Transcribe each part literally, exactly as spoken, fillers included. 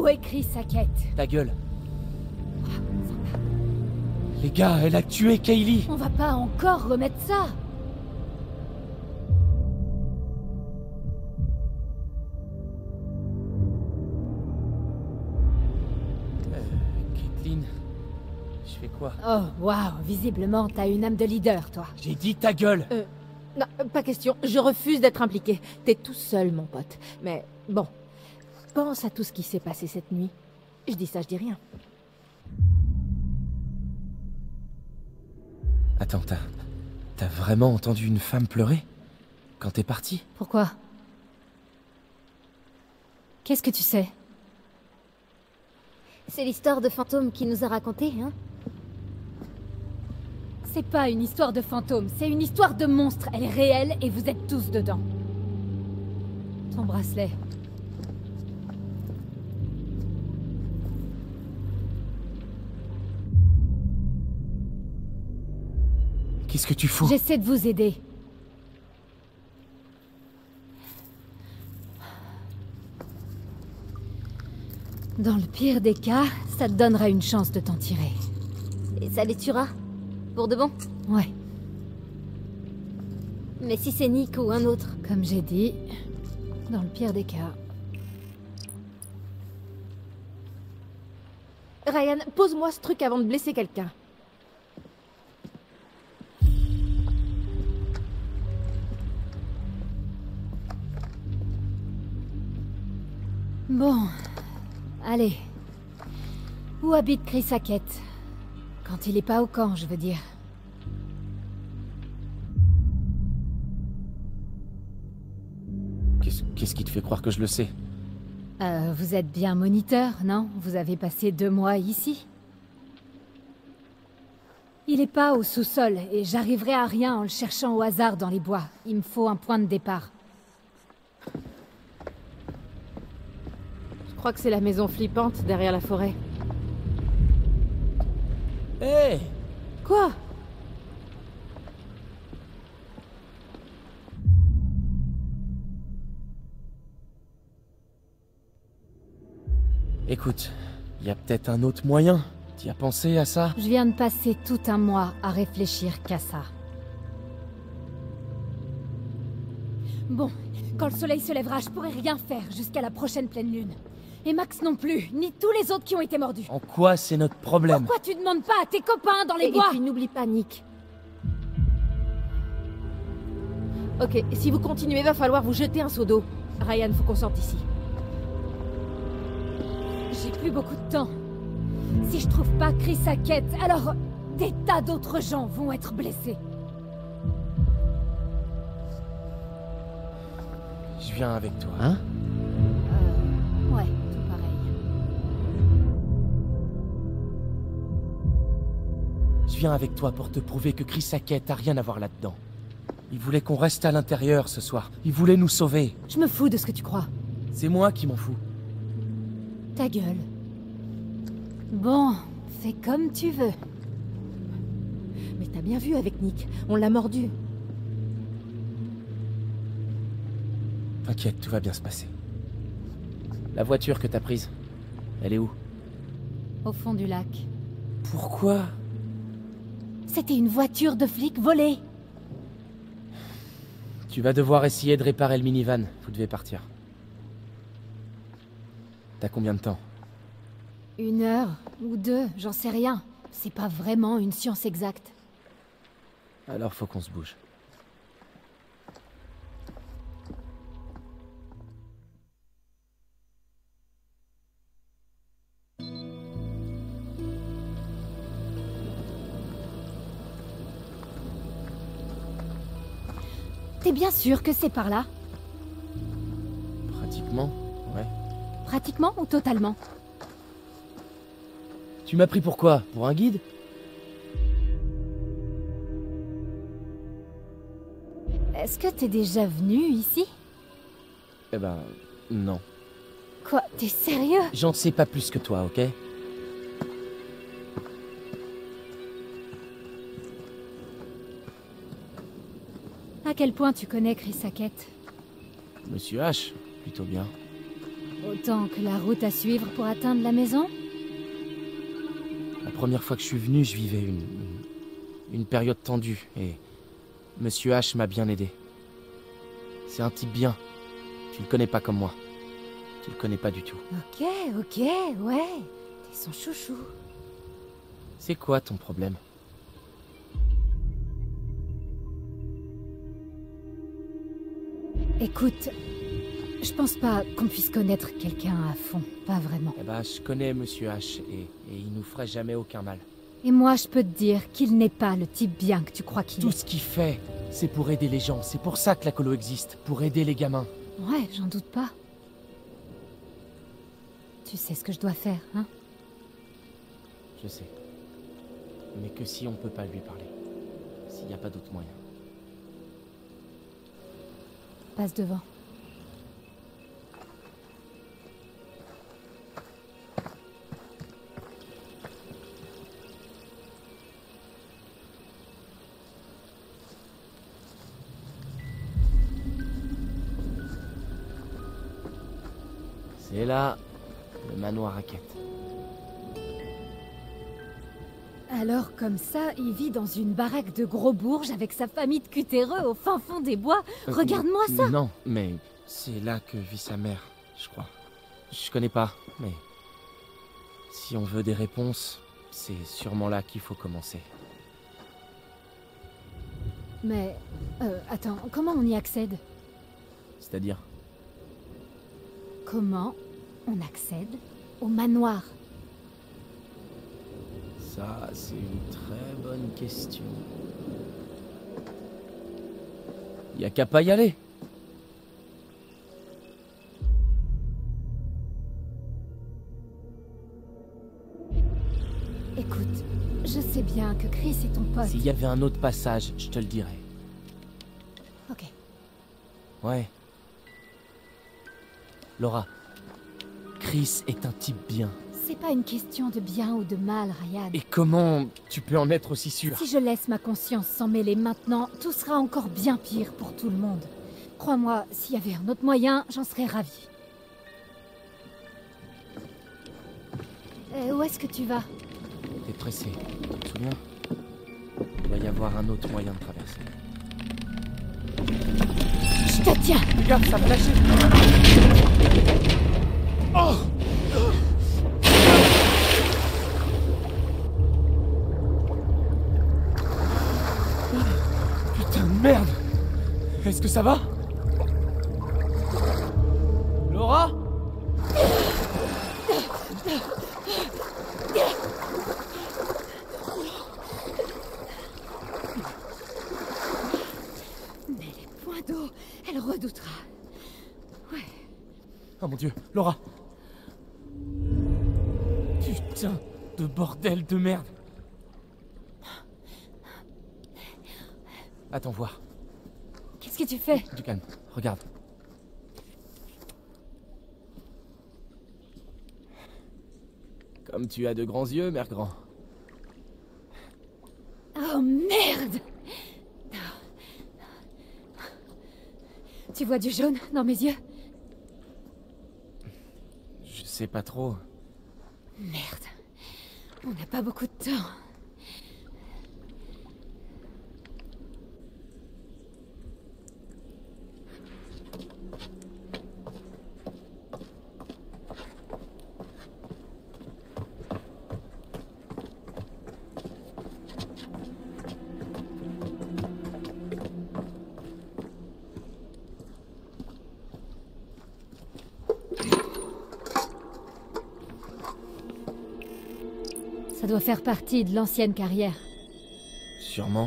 est Chris Hackett? Ta gueule. Les gars, elle a tué Kaylee. On va pas encore remettre ça. Je fais quoi? Oh, waouh, visiblement, t'as une âme de leader, toi. J'ai dit ta gueule. Euh, non, pas question. Je refuse d'être impliqué. T'es tout seul, mon pote. Mais bon, pense à tout ce qui s'est passé cette nuit. Je dis ça, je dis rien. Attends, t'as... T'as vraiment entendu une femme pleurer? Quand t'es parti? Pourquoi? Qu'est-ce que tu sais? C'est l'histoire de fantôme qui nous a raconté, hein? C'est pas une histoire de fantôme, c'est une histoire de monstre. Elle est réelle et vous êtes tous dedans. Ton bracelet. Qu'est-ce que tu fous? J'essaie de vous aider. Dans le pire des cas, ça te donnera une chance de t'en tirer. Et ça les tuera? Pour de bon? Ouais. Mais si c'est Nick ou un autre? Comme j'ai dit, dans le pire des cas. Ryan, pose-moi ce truc avant de blesser quelqu'un. Bon, allez. Où habite Chris Hackett? Quand il est pas au camp, je veux dire. Qu'est-ce qu'est-ce qui te fait croire que je le sais? Euh, vous êtes bien moniteur, non? Vous avez passé deux mois ici? Il est pas au sous-sol, et j'arriverai à rien en le cherchant au hasard dans les bois. Il me faut un point de départ. Je crois que c'est la maison flippante derrière la forêt. Hé hey! Quoi? Écoute, il y a peut-être un autre moyen. T'y as pensé à ça? Je viens de passer tout un mois à réfléchir qu'à ça. Bon, quand le soleil se lèvera, je pourrai rien faire jusqu'à la prochaine pleine lune. Et Max non plus, ni tous les autres qui ont été mordus. En quoi c'est notre problème? Pourquoi tu demandes pas à tes copains dans les Et, bois? et puis n'oublie pas Nick. Ok, si vous continuez, va falloir vous jeter un seau d'eau. Ryan, faut qu'on sorte d'ici. J'ai plus beaucoup de temps. Si je trouve pas Chris Hackett, alors des tas d'autres gens vont être blessés. Je viens avec toi, hein? Euh... Ouais, tout pareil. Je viens avec toi pour te prouver que Chris Hackett a rien à voir là-dedans. Il voulait qu'on reste à l'intérieur ce soir. Il voulait nous sauver. Je me fous de ce que tu crois. C'est moi qui m'en fous. Ta gueule. Bon, fais comme tu veux. Mais t'as bien vu avec Nick, on l'a mordu. T'inquiète, tout va bien se passer. La voiture que t'as prise, elle est où? Au fond du lac. Pourquoi? C'était une voiture de flic volée. Tu vas devoir essayer de réparer le minivan. Vous devez partir. T'as combien de temps? Une heure ou deux, j'en sais rien. C'est pas vraiment une science exacte. Alors faut qu'on se bouge. T'es bien sûr que c'est par là? Pratiquement, ouais. Pratiquement ou totalement? Tu m'as pris pour quoi? Pour un guide? Est-ce que t'es déjà venu ici? Eh ben, non. Quoi? T'es sérieux? J'en sais pas plus que toi, ok? À quel point tu connais Chris Hackett? Monsieur H, plutôt bien. Autant que la route à suivre pour atteindre la maison? La première fois que je suis venu, je vivais une, une, une période tendue, et Monsieur H m'a bien aidé. C'est un type bien. Tu le connais pas comme moi. Tu le connais pas du tout. Ok, ok, ouais. T'es son chouchou. C'est quoi ton problème? Écoute, je pense pas qu'on puisse connaître quelqu'un à fond, pas vraiment. Eh ben, je connais Monsieur H, et, et il nous ferait jamais aucun mal. Et moi, je peux te dire qu'il n'est pas le type bien que tu crois qu'il Tout est. ce qu'il fait, c'est pour aider les gens. C'est pour ça que la colo existe, pour aider les gamins. Ouais, j'en doute pas. Tu sais ce que je dois faire, hein? Je sais. Mais que si on peut pas lui parler. S'il n'y a pas d'autre moyen. Passe devant. C'est là, le manoir à quête. Alors, comme ça, il vit dans une baraque de gros bourges avec sa famille de cutéreux au fin fond des bois. Euh, Regarde-moi ça! Non, mais c'est là que vit sa mère, je crois. Je connais pas, mais si on veut des réponses, c'est sûrement là qu'il faut commencer. Mais, euh, attends, comment on y accède? C'est-à-dire? Comment on accède au manoir? Ça, c'est une très bonne question. Y a qu'à pas y aller. Écoute, je sais bien que Chris est ton pote. S'il y avait un autre passage, je te le dirais. Ok. Ouais. Laura, Chris est un type bien. C'est pas une question de bien ou de mal, Ryan. Et comment tu peux en être aussi sûr? Si je laisse ma conscience s'en mêler maintenant, tout sera encore bien pire pour tout le monde. Crois-moi, s'il y avait un autre moyen, j'en serais ravie. Euh, où est-ce que tu vas? T'es pressé, tu te souviens? Il doit y avoir un autre moyen de traverser. Je te tiens! Regarde, ça m'a lâché! Oh! Putain de merde! Est-ce que ça va? Laura? Mais les points d'eau, elle redoutera. Ouais. Oh mon Dieu, Laura! Putain de bordel de merde! Attends voir. Qu'est-ce que tu fais? Du calme, regarde. Comme tu as de grands yeux, mère grand. Oh merde! Tu vois du jaune dans mes yeux? Je sais pas trop. Merde. On n'a pas beaucoup de temps. Ça doit faire partie de l'ancienne carrière. Sûrement.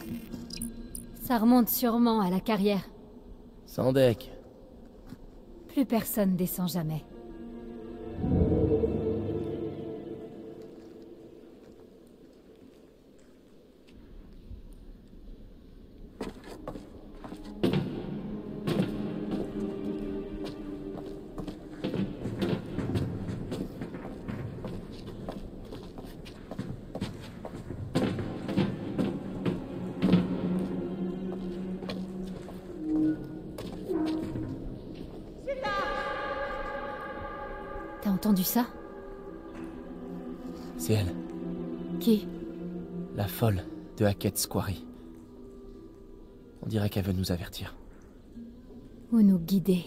Ça remonte sûrement à la carrière. Sans deck. Plus personne descend jamais. T'as entendu ça? C'est elle, Qui? la folle de Hackett's Quarry. On dirait qu'elle veut nous avertir. Ou nous guider?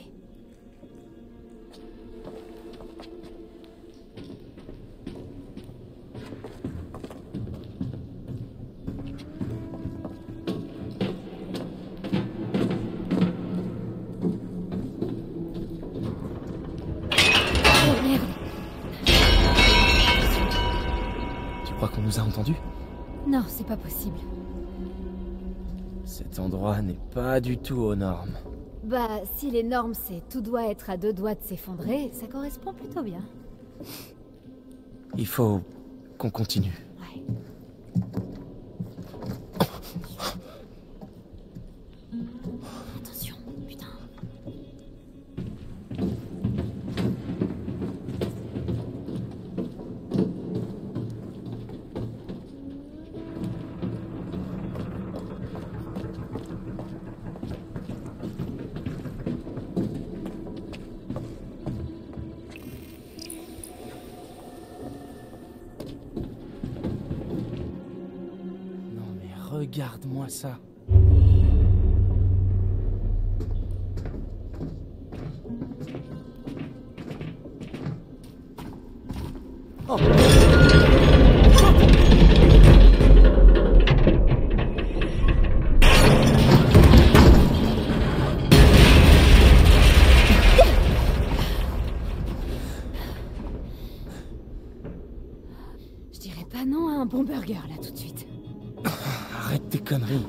Oh merde! Tu crois qu'on nous a entendus? Non, c'est pas possible. Cet endroit n'est pas du tout aux normes. Bah, si les normes c'est tout doit être à deux doigts de s'effondrer, ça correspond plutôt bien. Il faut qu'on continue. Ouais. Attention, putain. Non mais regarde-moi ça. Oh. Je dirais pas non à un bon burger là tout de suite. Arrête tes conneries.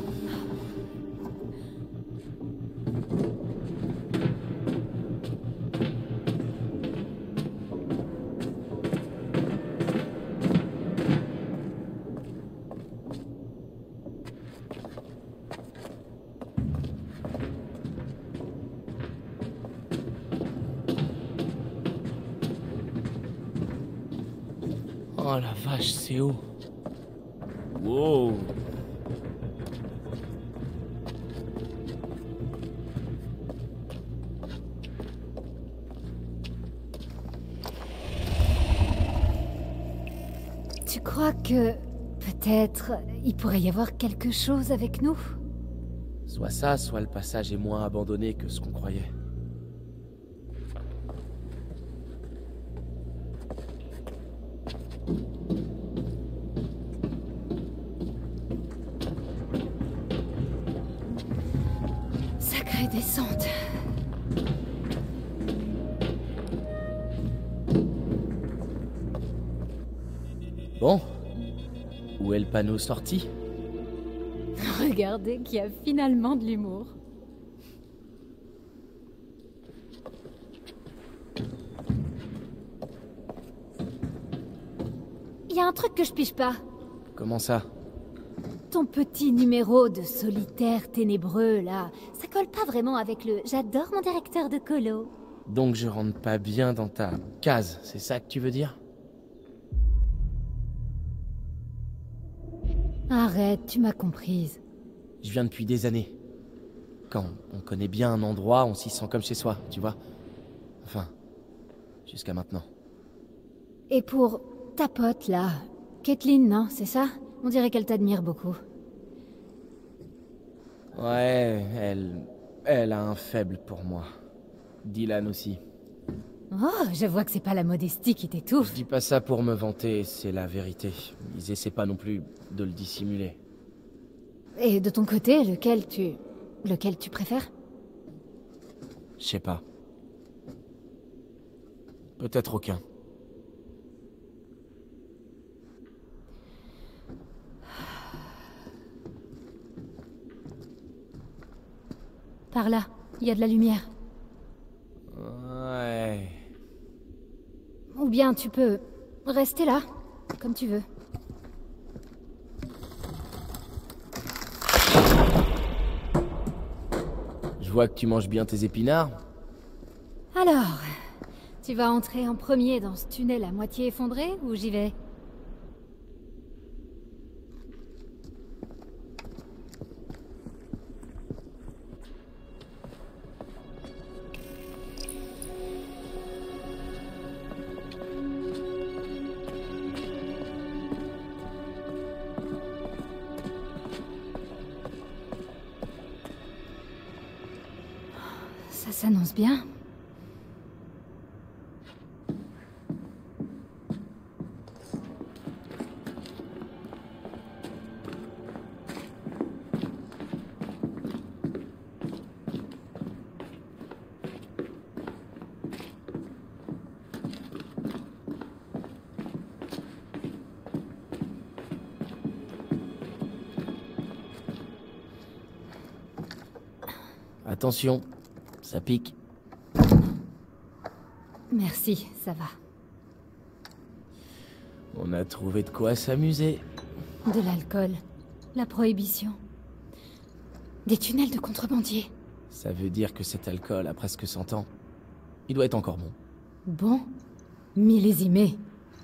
Oh la vache, c'est haut. Wow. Tu crois que peut-être il pourrait y avoir quelque chose avec nous? Soit ça, soit le passage est moins abandonné que ce qu'on croyait. Sacrée descente. Bon. Où est le panneau sorti? Regardez qu'il y a finalement de l'humour. Il y a un truc que je pige pas. Comment ça? Ton petit numéro de solitaire ténébreux, là, ça colle pas vraiment avec le « j'adore mon directeur de colo ». Donc je rentre pas bien dans ta case, c'est ça que tu veux dire? Arrête, tu m'as comprise. Je viens depuis des années. Quand on connaît bien un endroit, on s'y sent comme chez soi, tu vois? Enfin, jusqu'à maintenant. Et pour ta pote, là, Caitlin, non, c'est ça? On dirait qu'elle t'admire beaucoup. Ouais, elle... elle a un faible pour moi. Dylan aussi. Oh, je vois que c'est pas la modestie qui t'étouffe. Je dis pas ça pour me vanter, c'est la vérité. Ils essaient pas non plus de le dissimuler. Et de ton côté, lequel tu... lequel tu préfères? Je sais pas. Peut-être aucun. Par là, il y a de la lumière. Ouais... Ou bien tu peux rester là, comme tu veux. Je vois que tu manges bien tes épinards. Alors, tu vas entrer en premier dans ce tunnel à moitié effondré ou j'y vais? Ça s'annonce bien. Attention, ça pique. Merci, ça va. On a trouvé de quoi s'amuser. De l'alcool, la prohibition, des tunnels de contrebandiers. Ça veut dire que cet alcool a presque cent ans. Il doit être encore bon. Bon, millésimé.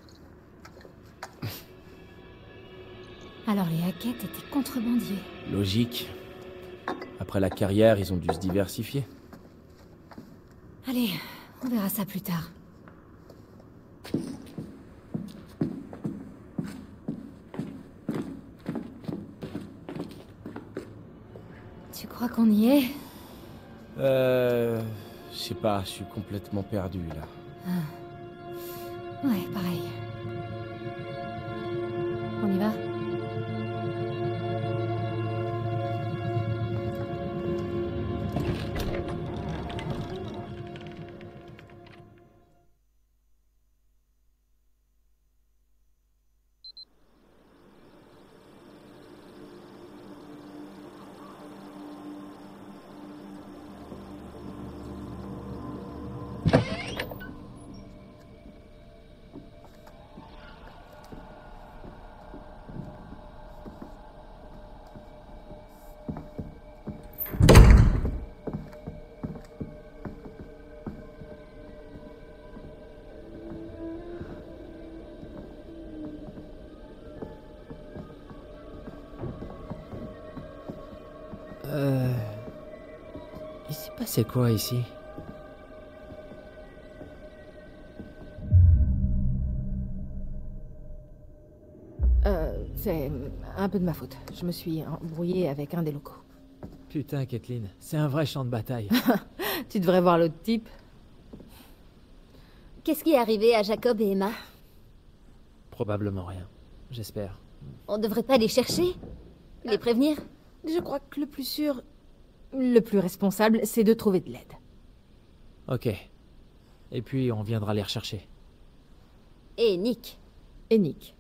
Alors les Hackett étaient contrebandiers. Logique. Après la carrière, ils ont dû se diversifier. Allez, on verra ça plus tard. Tu crois qu'on y est? Euh... Je sais pas, je suis complètement perdu, là. Ah. Ouais, pareil. On y va? Euh... Il s'est passé quoi ici? Euh, c'est un peu de ma faute. Je me suis embrouillée avec un des locaux. Putain, Kathleen, c'est un vrai champ de bataille. Tu devrais voir l'autre type. Qu'est-ce qui est arrivé à Jacob et Emma? Probablement rien. J'espère. On devrait pas les chercher? Les prévenir? Je crois que le plus sûr, le plus responsable, c'est de trouver de l'aide. Ok. Et puis, on viendra les rechercher. Et Nick? Et Nick.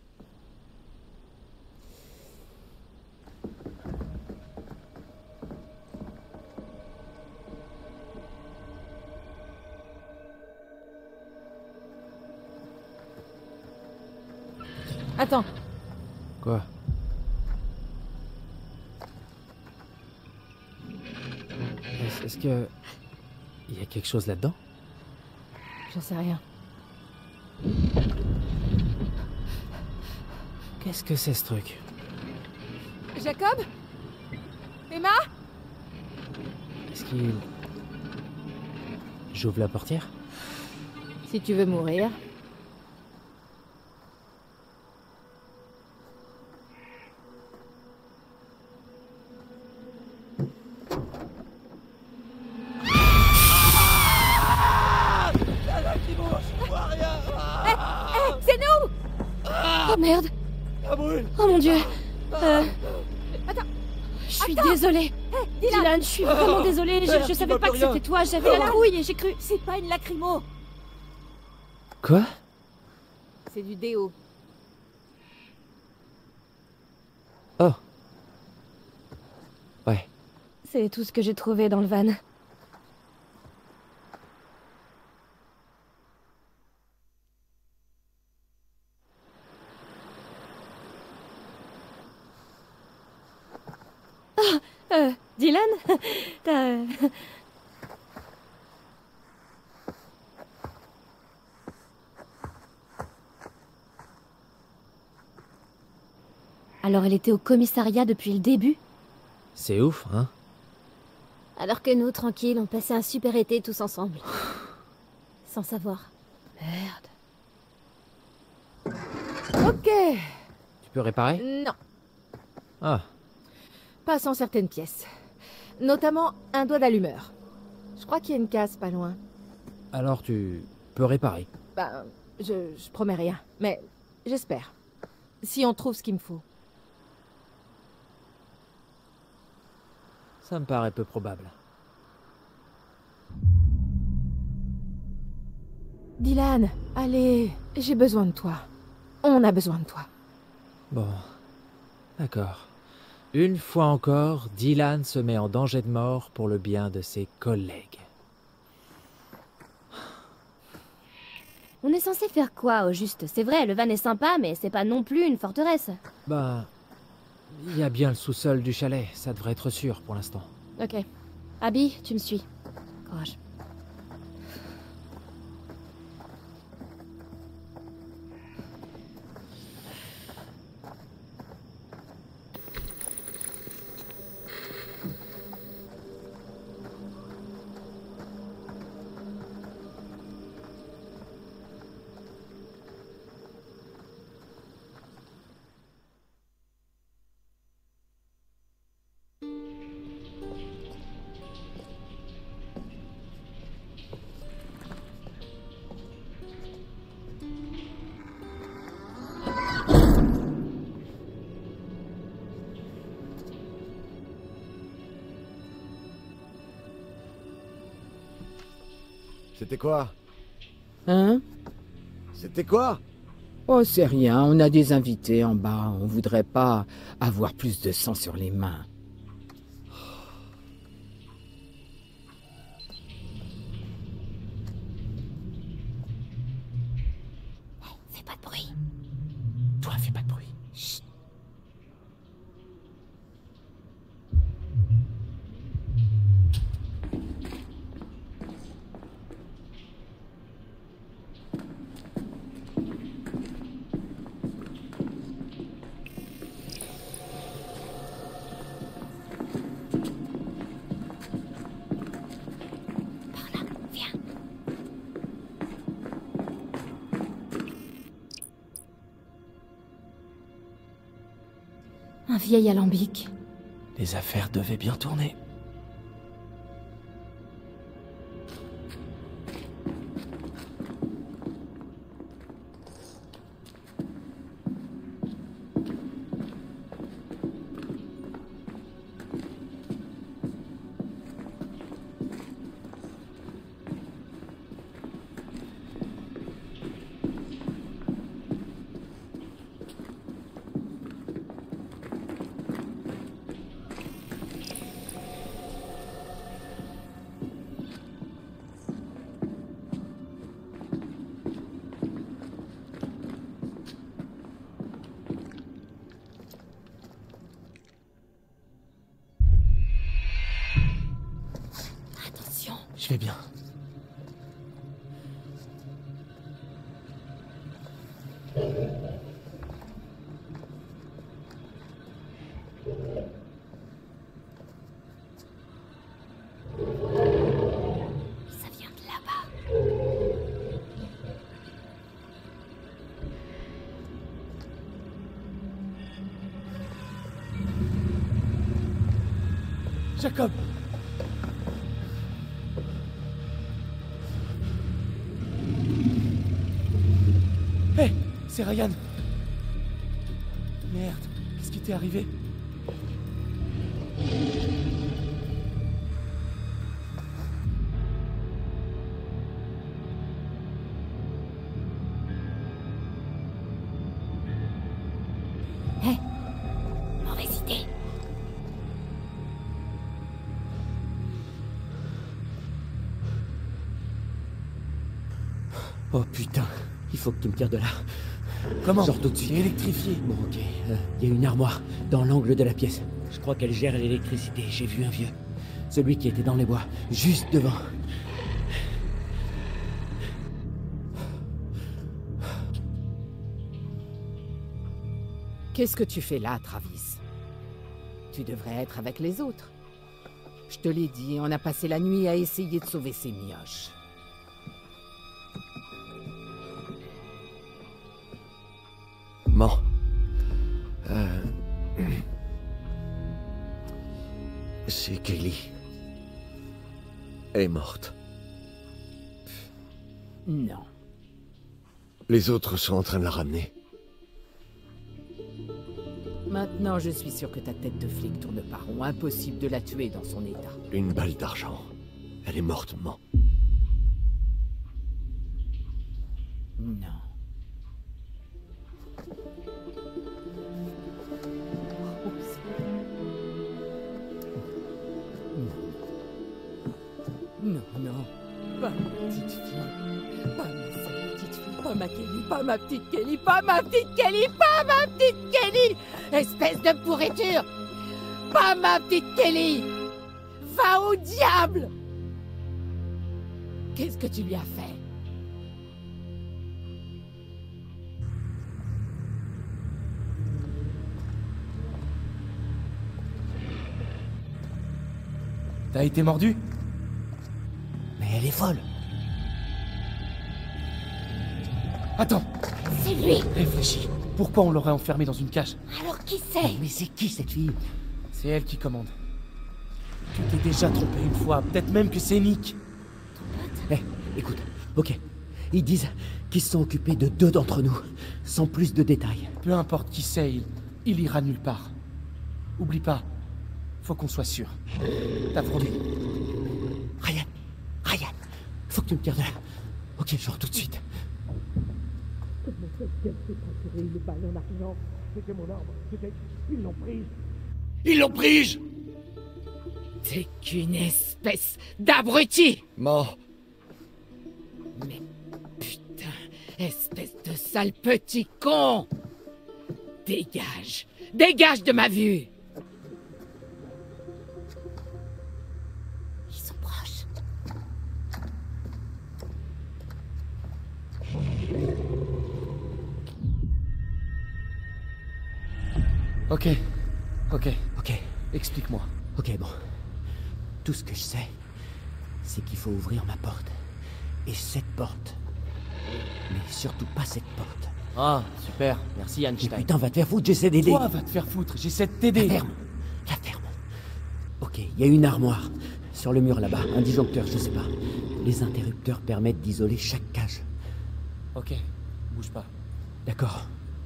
Attends. Quoi? Est-ce est-ce que... Il y a quelque chose là-dedans? J'en sais rien. Qu'est-ce que c'est ce truc? Jacob? Emma? Est-ce qu'il... J'ouvre la portière? Si tu veux mourir. Oh merde! Oh mon dieu! Euh... Attends! Je suis désolée! Dylan, je suis vraiment désolée, je, je savais pas que c'était toi, j'avais la trouille et j'ai cru... C'est pas une lacrymo! Quoi? C'est du déo. Oh. Ouais. C'est tout ce que j'ai trouvé dans le van. Dylan? T'as... Alors elle était au commissariat depuis le début? C'est ouf, hein? Alors que nous, tranquilles, on passait un super été tous ensemble. Sans savoir. Merde. Ok. Tu peux réparer? Non, Ah, pas sans certaines pièces. Notamment un doigt d'allumeur. Je crois qu'il y a une casse pas loin. alors tu peux réparer. Bah, je, je promets rien, mais j'espère. Si on trouve ce qu'il me faut. Ça me paraît peu probable. Dylan, allez, j'ai besoin de toi. On a besoin de toi. Bon, d'accord. Une fois encore, Dylan se met en danger de mort pour le bien de ses collègues. On est censé faire quoi, au juste? C'est vrai, le van est sympa, mais c'est pas non plus une forteresse. Bah, il y a bien le sous-sol du chalet, ça devrait être sûr pour l'instant. Ok. Abby, tu me suis. Courage. C'était quoi? Hein? C'était quoi? Oh, c'est rien, on a des invités en bas. On voudrait pas avoir plus de sang sur les mains. Fais pas de bruit. Toi, fais pas de bruit. Chut. Par là, viens. Un vieil alambic. Les affaires devaient bien tourner. Attention. Je vais bien. Ça vient de là-bas. Jacob! Hé, hey, c'est Ryan. Merde, qu'est-ce qui t'est arrivé? Hé, mauvaise idée. Oh putain, il faut que tu me tires de là. Comment? Sors tout de suite. C'est électrifié. Bon, ok. Il y a une armoire dans l'angle de la pièce. Je crois qu'elle gère l'électricité. J'ai vu un vieux. Celui qui était dans les bois, juste devant. Qu'est-ce que tu fais là, Travis? Tu devrais être avec les autres. Je te l'ai dit, on a passé la nuit à essayer de sauver ces mioches. Bon. Euh... C'est Kaylee. Elle est morte. Non. Les autres sont en train de la ramener. Maintenant, je suis sûr que ta tête de flic tourne pas rond. Impossible de la tuer dans son état. Une balle d'argent. Elle est mortement. Non. Non, non. Pas ma petite fille. Pas ma sale petite fille. Pas ma Kelly. Pas ma petite Kelly. Pas ma petite Kelly. Pas ma petite Kelly. Espèce de pourriture. Pas ma petite Kelly. Va au diable. Qu'est-ce que tu lui as fait? T'as été mordu? Mais elle est folle. Attends, C'est lui. réfléchis. Pourquoi on l'aurait enfermé dans une cage? Alors qui c'est? Mais c'est qui cette fille? C'est elle qui commande. Tu t'es déjà trompé une fois, peut-être même que c'est Nick. Eh, écoute, ok. Ils disent qu'ils se sont occupés de deux d'entre nous, sans plus de détails. Peu importe qui c'est, il, il ira nulle part. Oublie pas, faut qu'on soit sûr. T'as promis. Ryan, Ryan, faut que tu me tires de là. Ok, je rentre tout de suite. Ils l'ont prise! T'es qu'une espèce d'abruti! Mort. Mais putain, espèce de sale petit con! Dégage! Dégage de ma vue! Ils sont proches. Ok, ok, Ok, explique-moi. ok, bon. Tout ce que je sais, c'est qu'il faut ouvrir ma porte. Et cette porte. Mais surtout pas cette porte. Ah, super, merci Mais Einstein. putain, va te faire foutre, j'essaie d'aider. Toi, va te faire foutre, j'essaie de La t'aider. ferme, la ferme. Ok, il y a une armoire. Sur le mur là-bas, un disjoncteur, je sais pas. Les interrupteurs permettent d'isoler chaque cage. Ok, bouge pas. D'accord.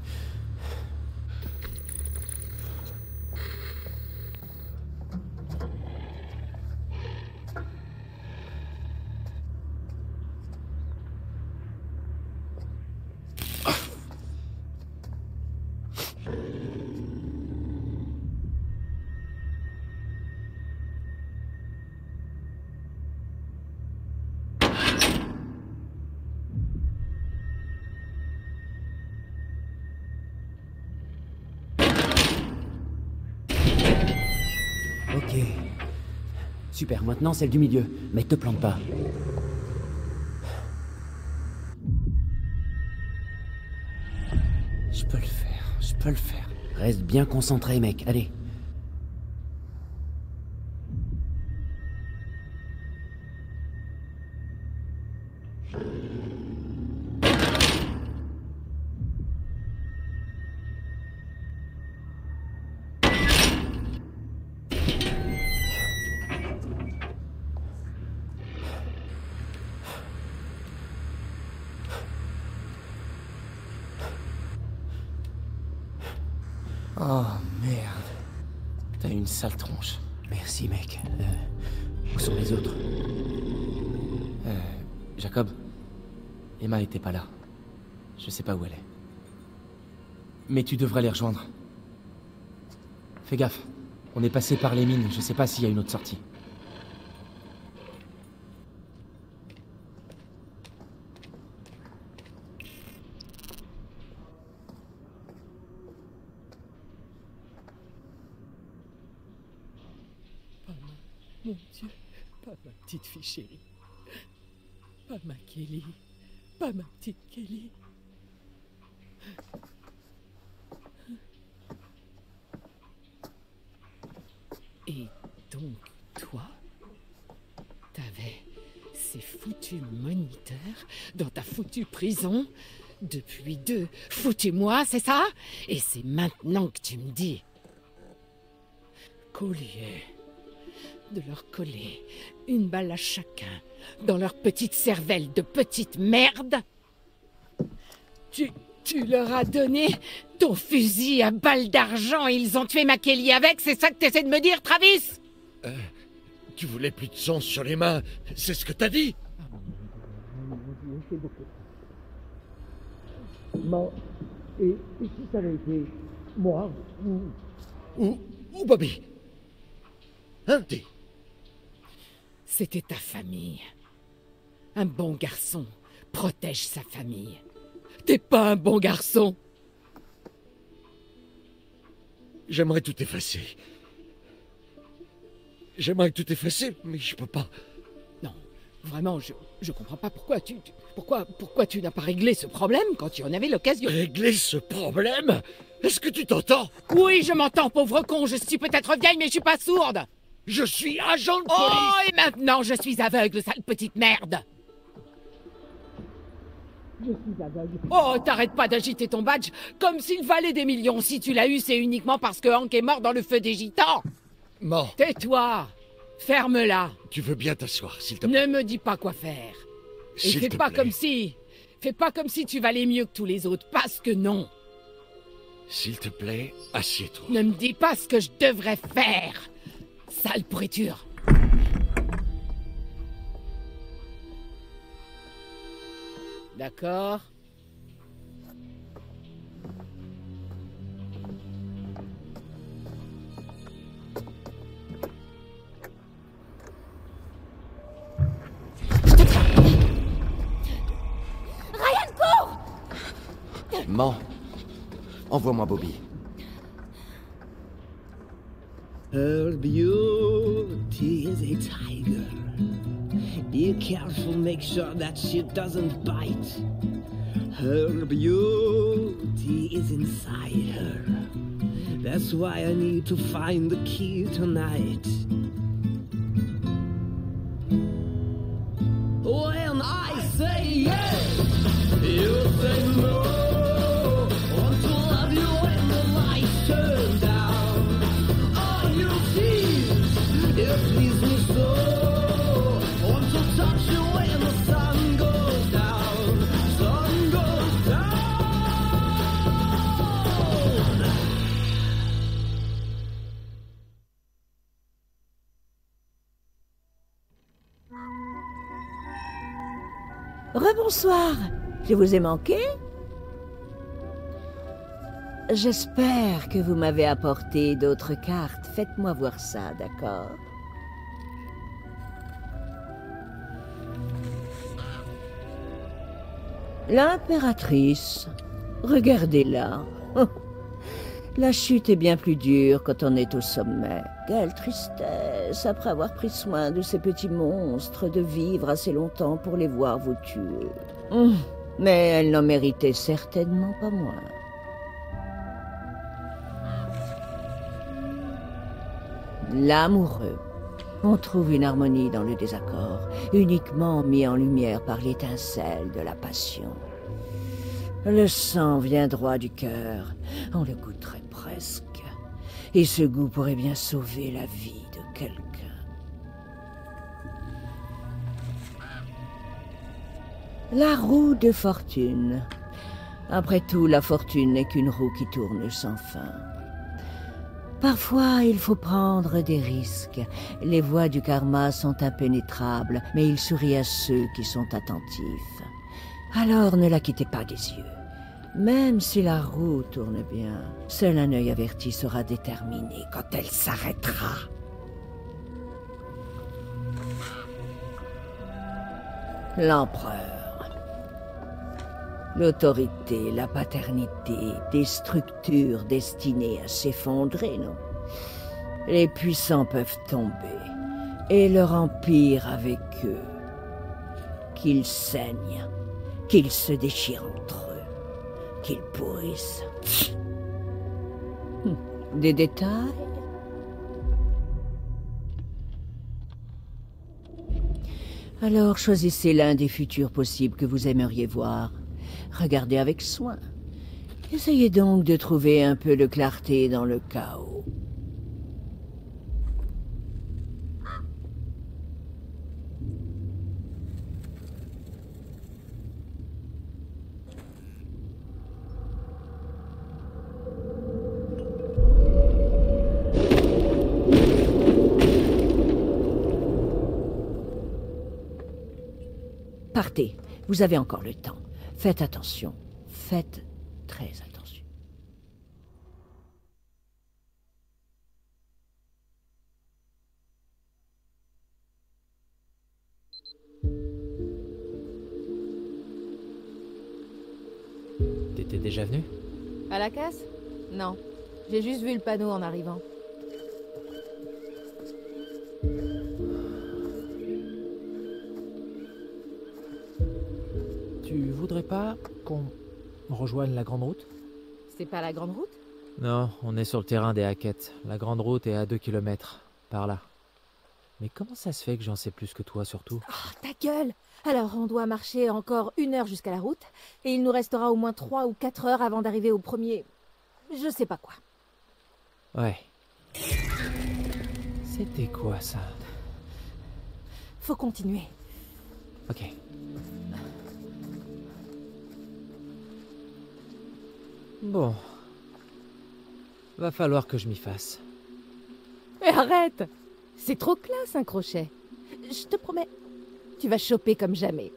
Ok. Super, maintenant celle du milieu. Mais te plante pas. Je peux le faire, je peux le faire. Reste bien concentré, mec. Allez. Oh merde. T'as une sale tronche. Merci, mec. Euh, où sont les autres? Euh, Jacob, Emma était pas là. Je sais pas où elle est. Mais tu devrais les rejoindre. Fais gaffe. On est passé par les mines, je sais pas s'il y a une autre sortie. Mon Dieu, pas ma petite fille chérie. Pas ma Kelly. Pas ma petite Kelly. Et donc, toi, t'avais ces foutus moniteurs dans ta foutue prison depuis deux foutus mois, c'est ça? Et c'est maintenant que tu me dis qu'au lieu de leur coller une balle à chacun dans leur petite cervelle de petite merde, tu, tu leur as donné ton fusil à balles d'argent et ils ont tué ma Kelly avec, c'est ça que t'essaies de me dire, Travis? Euh, tu voulais plus de sang sur les mains, c'est ce que t'as dit? Bon, et, et si ça avait été moi ou... Ou, ou Bobby? Hein, dis? C'était ta famille. Un bon garçon protège sa famille. T'es pas un bon garçon. J'aimerais tout effacer. J'aimerais tout effacer, mais je peux pas. Non, vraiment, je, je comprends pas pourquoi tu... tu- Pourquoi, pourquoi tu n'as pas réglé ce problème quand tu en avais l'occasion? Régler ce problème? Est-ce que tu t'entends? Oui, je m'entends, pauvre con, je suis peut-être vieille, mais je suis pas sourde. Je suis agent de Oh, police! et maintenant je suis aveugle, sale petite merde. Je suis aveugle. Oh, t'arrêtes pas d'agiter ton badge comme s'il valait des millions. Si tu l'as eu, c'est uniquement parce que Hank est mort dans le feu des gitans. Mort. Tais-toi. Ferme-la. Tu veux bien t'asseoir, s'il te plaît? Ne me dis pas quoi faire. Et S'il fais te pas plaît. comme si... Fais pas comme si tu valais mieux que tous les autres, parce que non. S'il te plaît, assieds-toi. Ne me dis pas ce que je devrais faire. Sale pourriture. D'accord. Man, envoie-moi Bobby. Her beauty is a tiger. Be careful, make sure that she doesn't bite. Her beauty is inside her. That's why I need to find the key tonight. When I say yes, you say no. Want to love you when the lights turn down. All you see is please me so. Want to touch you when the sun goes down. Sun goes down. Rebonsoir. Je vous ai manqué? J'espère que vous m'avez apporté d'autres cartes. Faites-moi voir ça, d'accord? L'impératrice. Regardez-la. La chute est bien plus dure quand on est au sommet. Quelle tristesse, après avoir pris soin de ces petits monstres, de vivre assez longtemps pour les voir vous tuer. Hum, Mais elle n'en méritait certainement pas moins. L'amoureux. On trouve une harmonie dans le désaccord, uniquement mis en lumière par l'étincelle de la passion. Le sang vient droit du cœur, on le goûterait presque. Et ce goût pourrait bien sauver la vie de quelqu'un. La roue de fortune. Après tout, la fortune n'est qu'une roue qui tourne sans fin. Parfois, il faut prendre des risques. Les voies du karma sont impénétrables, mais il sourit à ceux qui sont attentifs. Alors ne la quittez pas des yeux. Même si la roue tourne bien, seul un œil averti sera déterminé quand elle s'arrêtera. L'empereur. L'autorité, la paternité, des structures destinées à s'effondrer, non? Les puissants peuvent tomber, et leur empire avec eux. Qu'ils saignent, qu'ils se déchirent entre eux, qu'ils pourrissent. Des détails? Alors choisissez l'un des futurs possibles que vous aimeriez voir. Regardez avec soin. Essayez donc de trouver un peu de clarté dans le chaos. Partez, vous avez encore le temps. Faites attention, faites très attention. T'étais déjà venu? À la casse? Non. J'ai juste vu le panneau en arrivant. Tu voudrais pas qu'on rejoigne la grande route? C'est pas la grande route? Non, on est sur le terrain des Hackett. La grande route est à deux kilomètres, par là. Mais comment ça se fait que j'en sais plus que toi, surtout? Oh, ta gueule! Alors, on doit marcher encore une heure jusqu'à la route, et il nous restera au moins trois ou quatre heures avant d'arriver au premier... Je sais pas quoi. Ouais. C'était quoi, ça? Faut continuer. Ok. Bon. Va falloir que je m'y fasse. Mais arrête! C'est trop classe, un crochet. Je te promets, tu vas choper comme jamais.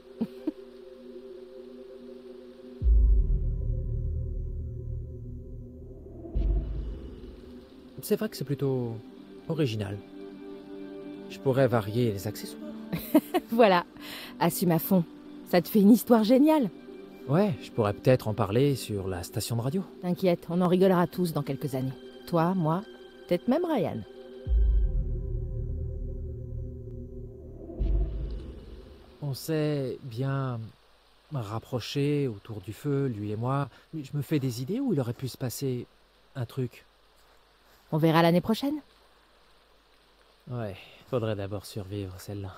C'est vrai que c'est plutôt original. Je pourrais varier les accessoires. Voilà, assume à fond. Ça te fait une histoire géniale. Ouais, je pourrais peut-être en parler sur la station de radio. T'inquiète, on en rigolera tous dans quelques années. Toi, moi, peut-être même Ryan. On s'est bien rapprochés autour du feu, lui et moi. Je me fais des idées où il aurait pu se passer un truc. On verra l'année prochaine. Ouais, faudrait d'abord survivre celle-là.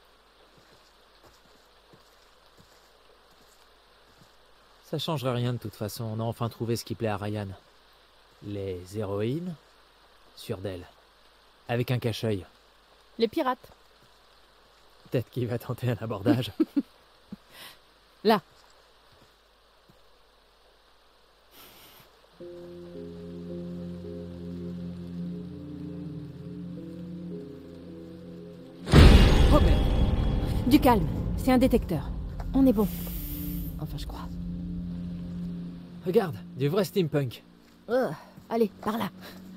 Ça changerait rien de toute façon, on a enfin trouvé ce qui plaît à Ryan. Les héroïnes, sûres d'elles. Avec un cache-œil. Les pirates. Peut-être qu'il va tenter un abordage. Là. Oh merde. Du calme, c'est un détecteur. On est bon. Enfin, je crois. Regarde, du vrai steampunk. Oh, allez, par là.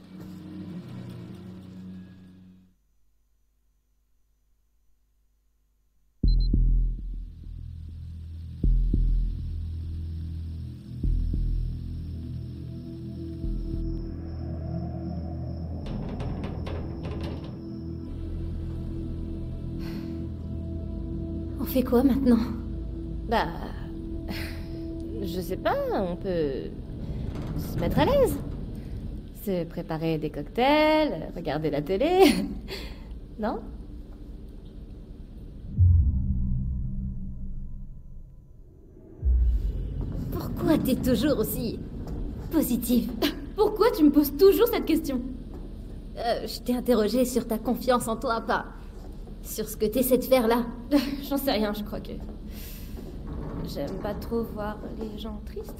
On fait quoi maintenant? Bah... Je sais pas, on peut... se mettre à l'aise. Se préparer des cocktails, regarder la télé... Non? Pourquoi t'es toujours aussi... positive? Pourquoi tu me poses toujours cette question? euh, Je t'ai interrogé sur ta confiance en toi, pas... sur ce que t'essaies de faire là. J'en sais rien, je crois que... J'aime pas trop voir les gens tristes.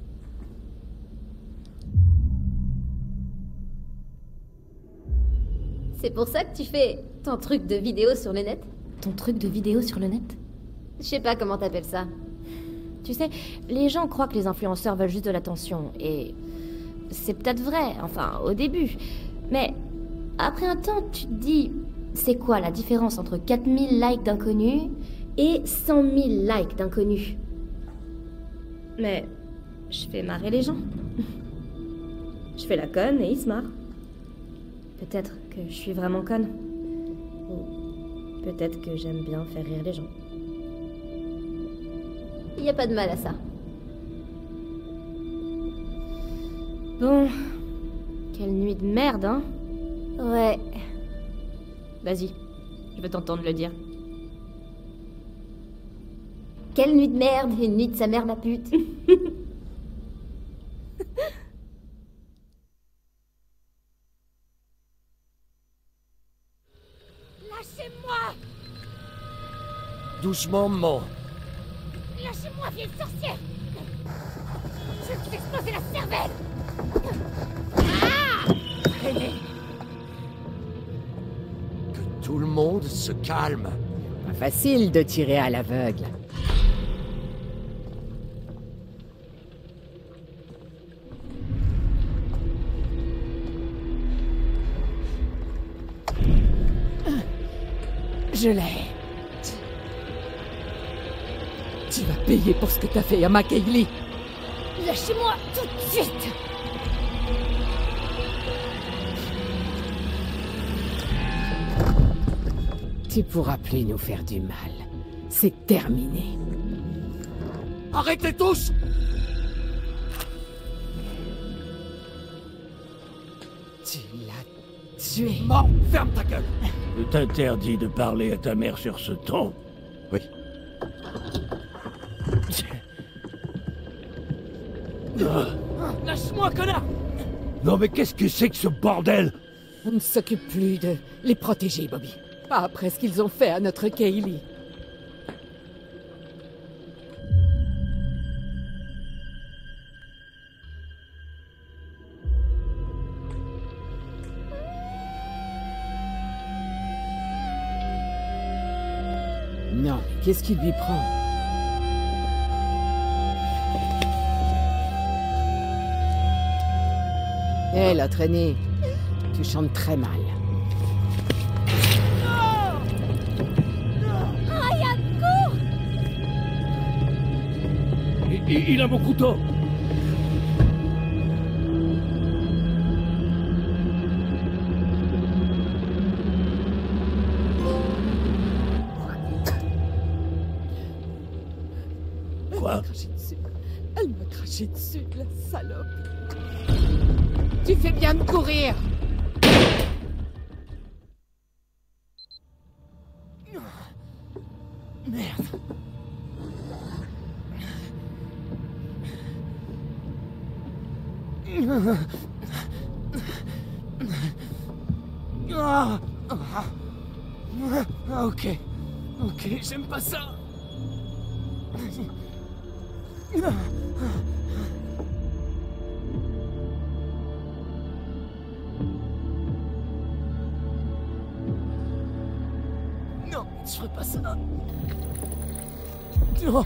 C'est pour ça que tu fais ton truc de vidéo sur le net? Ton truc de vidéo sur le net? Je sais pas comment t'appelles ça. Tu sais, les gens croient que les influenceurs veulent juste de l'attention, et... c'est peut-être vrai, enfin, au début. Mais, après un temps, tu te dis... C'est quoi la différence entre quatre mille likes d'inconnus et cent mille likes d'inconnus? Mais je fais marrer les gens. Je fais la conne et ils se marrent. Peut-être que je suis vraiment conne. Ou Peut-être que j'aime bien faire rire les gens. Y a pas de mal à ça. Bon. Quelle nuit de merde, hein? Ouais. Vas-y, je veux t'entendre le dire. Quelle nuit de merde, une nuit de sa mère la pute. Lâchez-moi! Doucement, maman. Lâchez-moi, vieille sorcière! Je vais vous exploser la cervelle! Ah! Traînez! Que tout le monde se calme. Pas facile de tirer à l'aveugle. Je l'ai. Tu vas payer pour ce que t'as fait à Makaylee. Lâchez-moi tout de suite! Tu pourras plus nous faire du mal. C'est terminé. Arrêtez tous! Tu l'as tué. Maman, ferme ta gueule! Je t'interdis de parler à ta mère sur ce ton. Oui. Lâche-moi, connard! Non mais qu'est-ce que c'est que ce bordel? On ne s'occupe plus de les protéger, Bobby. Pas après ce qu'ils ont fait à notre Kaylee. Non, mais qu'est-ce qui lui prend? Hé, la traînée, tu chantes très mal. Ryan, cours! Il, il- il a mon couteau. Quoi? Craché dessus. Elle m'a craché dessus, la salope. Tu fais bien de courir. Merde. Ah, ah, ah, ok, ok, j'aime pas ça. Non, je ferai pas ça. Oh.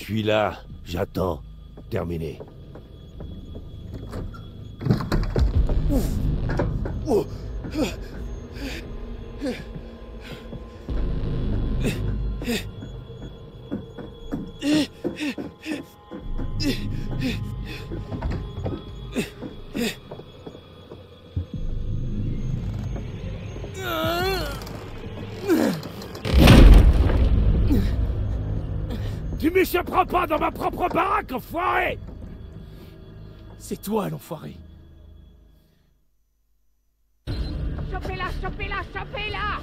suis là, j'attends. Terminé. Oh. Tu m'échapperas pas dans ma propre baraque, enfoiré! C'est toi, l'enfoiré. Chopez-la, chopez-la, chopez-la!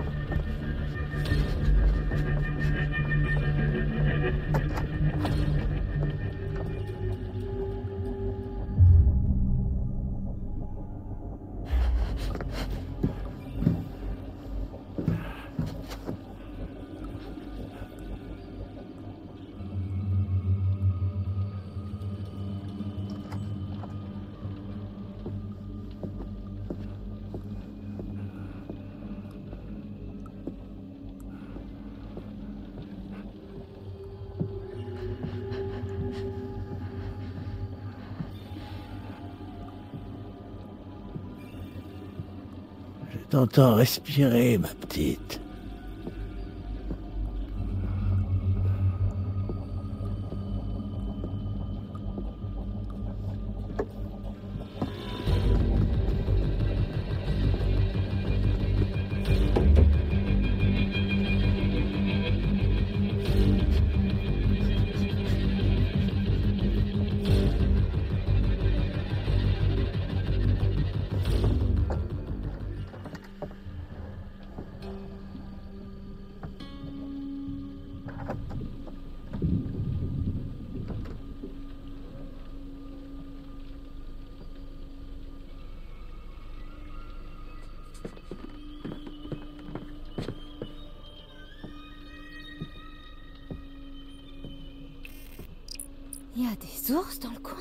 Je t'entends respirer, ma petite. Il y a des ours dans le coin.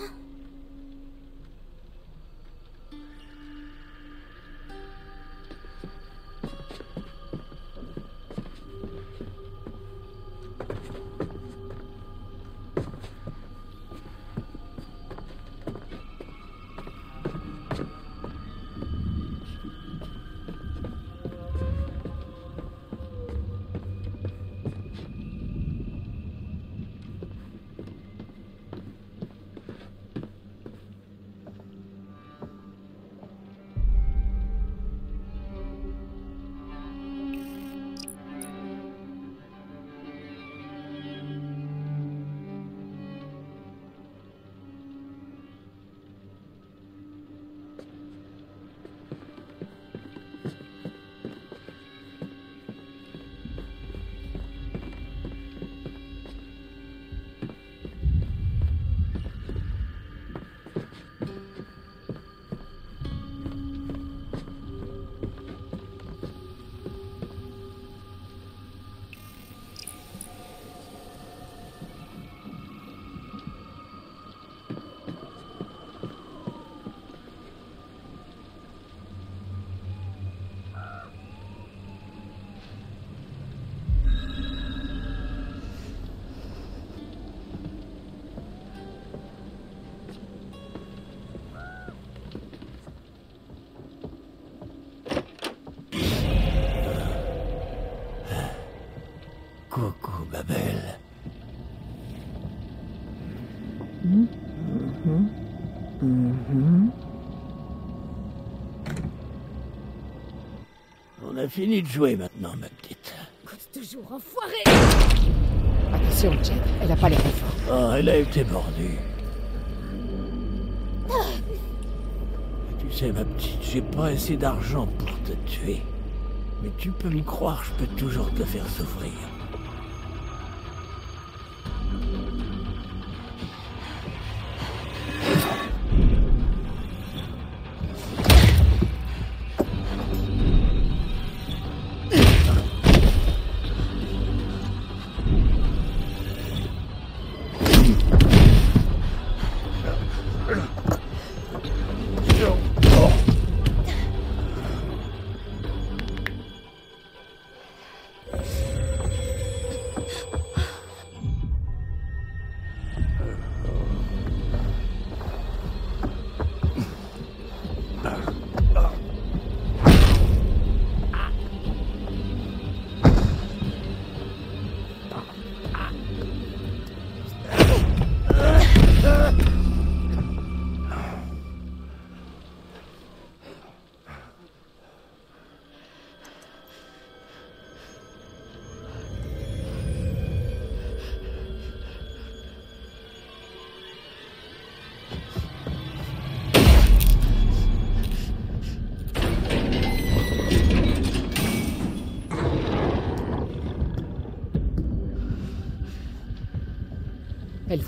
Coucou, ma belle. Mhm. Mhm. On a fini de jouer maintenant, ma petite. Cause toujours enfoiré. Attention, Jeb, elle a pas l'air forte. Oh, elle a été mordue. Tu sais, ma petite, j'ai pas assez d'argent pour te tuer. Mais tu peux me croire, je peux toujours te faire souffrir.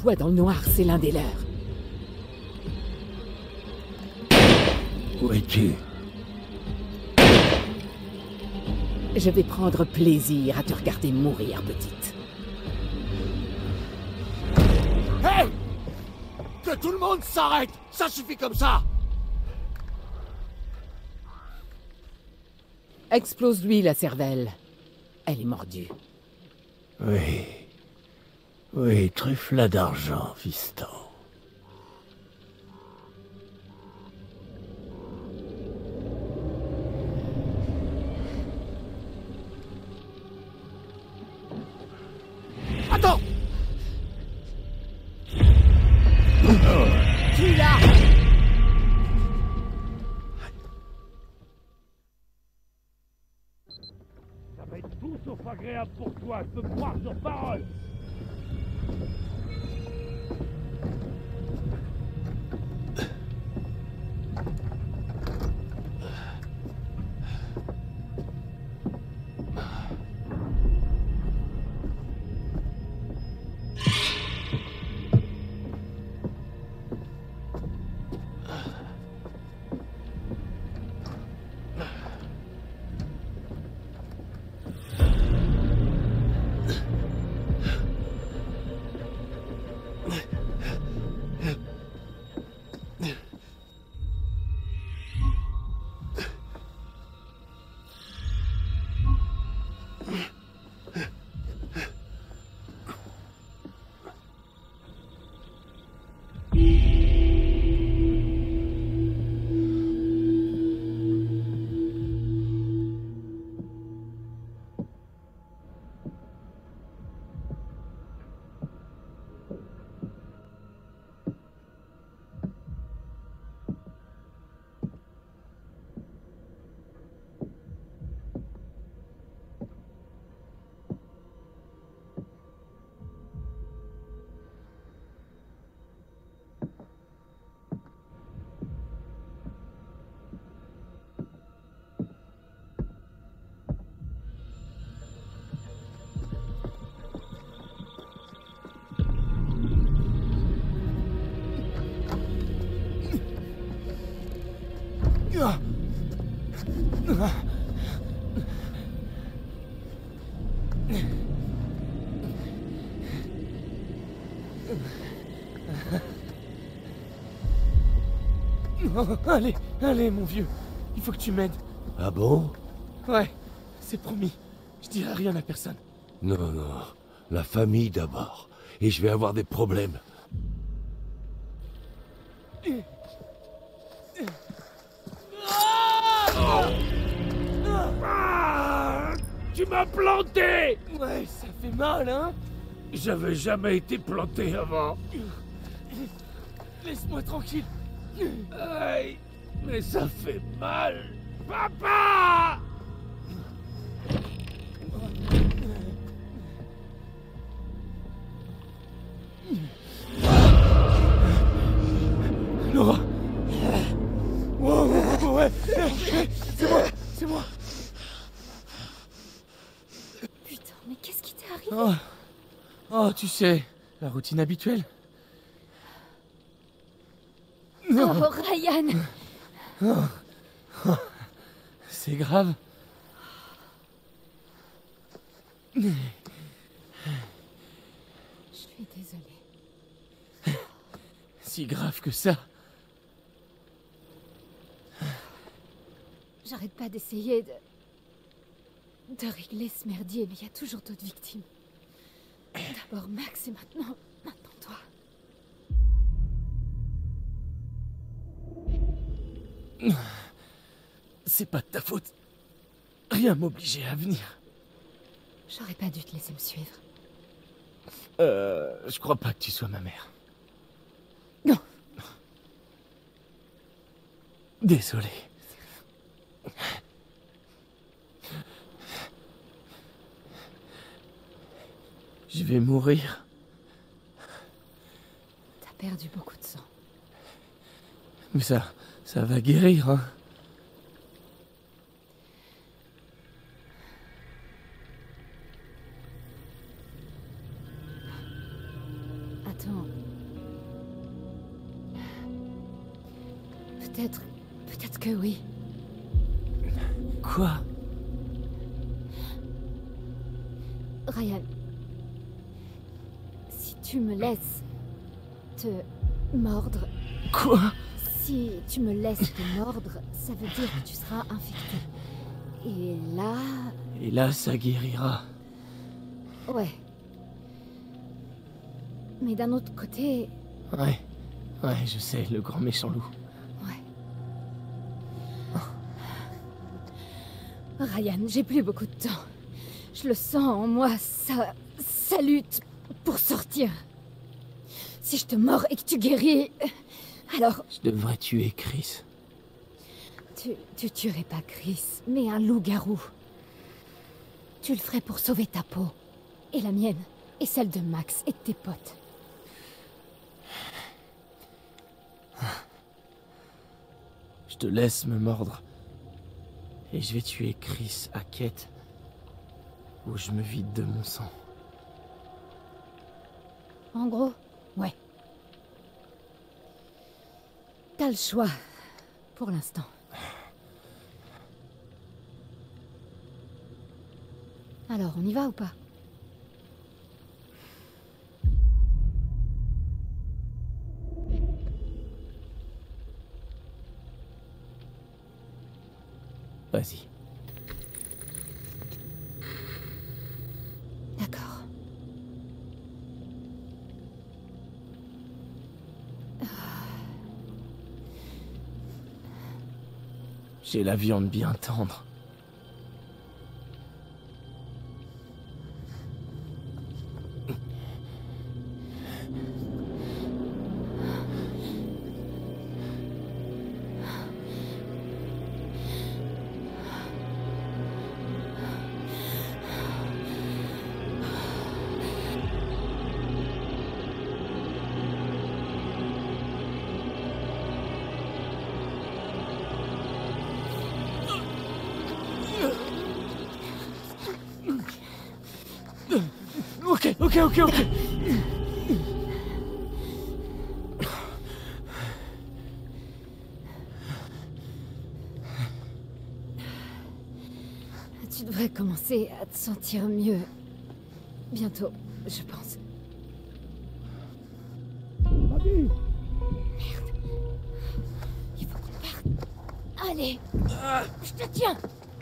toi dans le noir, c'est l'un des leurs. Où es-tu? Je vais prendre plaisir à te regarder mourir, petite. Hé! Que tout le monde s'arrête! Ça suffit comme ça! Explose-lui la cervelle. Elle est mordue. Oui. Oui, truffe-la d'argent, fiston. Attends! Tu l'as! Ça va être tout sauf agréable pour toi, je peux croire sur parole. Oh, allez, allez, mon vieux. Il faut que tu m'aides. Ah bon? Ouais, c'est promis. Je dirai rien à personne. Non, non. La famille d'abord. Et je vais avoir des problèmes. Ah, tu m'as planté! Ouais, ça fait mal, hein? J'avais jamais été planté avant. Laisse-moi tranquille. Aïe, mais ça fait mal. Papa! Laura. Wow, wow, ouais. C'est moi, c'est moi. Putain, mais qu'est-ce qui t'est arrivé? Oh. Oh, tu sais, la routine habituelle. Oh, Ryan! Oh. Oh. C'est grave. Je suis désolée. Si grave que ça. J'arrête pas d'essayer de... de régler ce merdier, mais il y a toujours d'autres victimes. D'abord Max et maintenant... maintenant toi. C'est pas de ta faute. Rien m'obligeait à venir. J'aurais pas dû te laisser me suivre. Euh... Je crois pas que tu sois ma mère. Non. Désolé. Je vais mourir. T'as perdu beaucoup de sang. Mais ça... ça va guérir, hein. Attends. Peut-être... peut-être que oui. Quoi? Ryan... Si tu me laisses... te... mordre... Quoi? Si tu me laisses te mordre, ça veut dire que tu seras infecté. Et là... Et là, ça guérira. Ouais. Mais d'un autre côté... Ouais. Ouais, je sais, le grand méchant loup. Ryan, j'ai plus beaucoup de temps. Je le sens en moi, ça... ça lutte pour sortir. Si je te mords et que tu guéris... alors... Je devrais tuer Chris. Tu, tu tuerais pas Chris, mais un loup-garou. Tu le ferais pour sauver ta peau. Et la mienne. Et celle de Max et de tes potes. Je te laisse me mordre. Et je vais tuer Chris à quête, où je me vide de mon sang. En gros, ouais. T'as le choix, pour l'instant. Alors, on y va ou pas? Vas-y. D'accord. J'ai la viande bien tendre. Ok, ok, ok, ok. Tu devrais commencer à te sentir mieux. Bientôt, je pense. Merde. Il faut qu'on parte. Allez, je te tiens.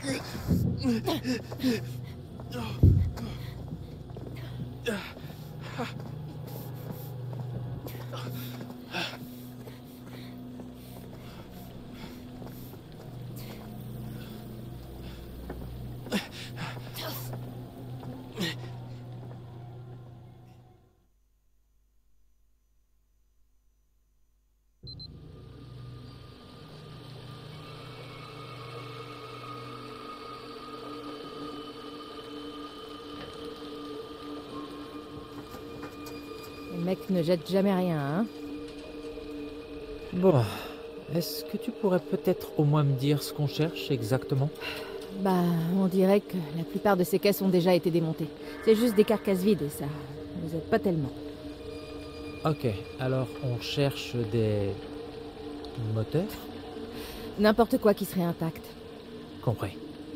Les mecs ne jettent jamais rien, hein? Bon, est-ce que tu pourrais peut-être au moins me dire ce qu'on cherche exactement? Bah, on dirait que la plupart de ces caisses ont déjà été démontées. C'est juste des carcasses vides et ça nous aide pas tellement. Ok, alors on cherche des... moteurs? N'importe quoi qui serait intact. Compris.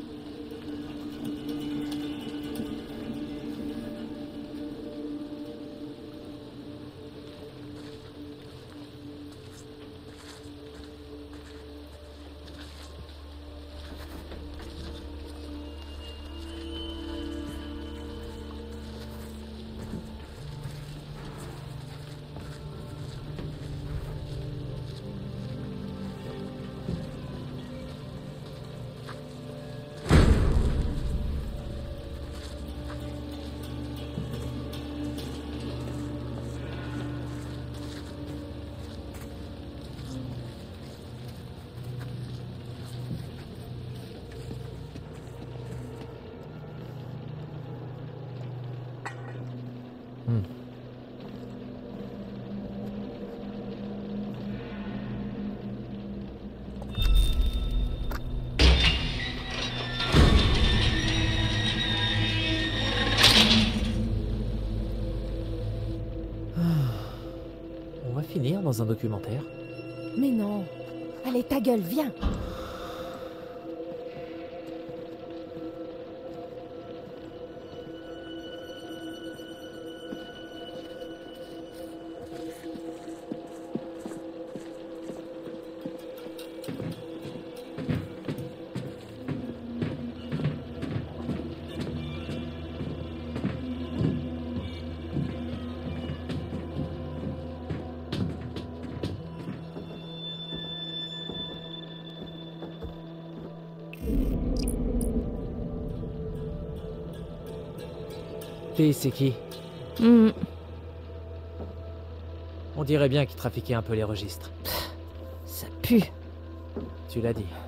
Hmm. On va finir dans un documentaire. Mais non. Allez, ta gueule, viens. T, c'est qui? Hmm. On dirait bien qu'il trafiquait un peu les registres. Ça pue. Tu l'as dit.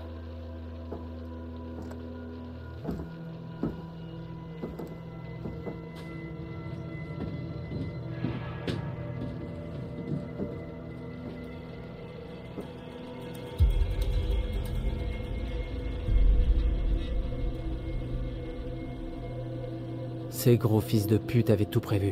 Ces gros fils de pute avaient tout prévu.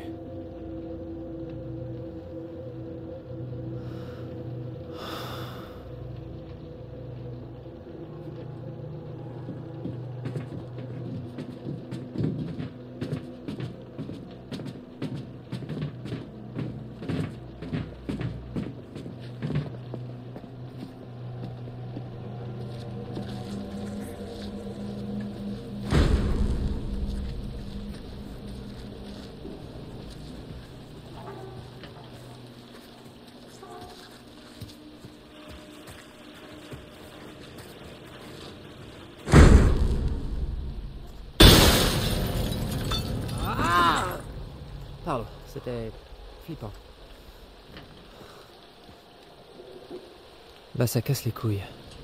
Pardon, c'était flippant. Bah ça casse les couilles.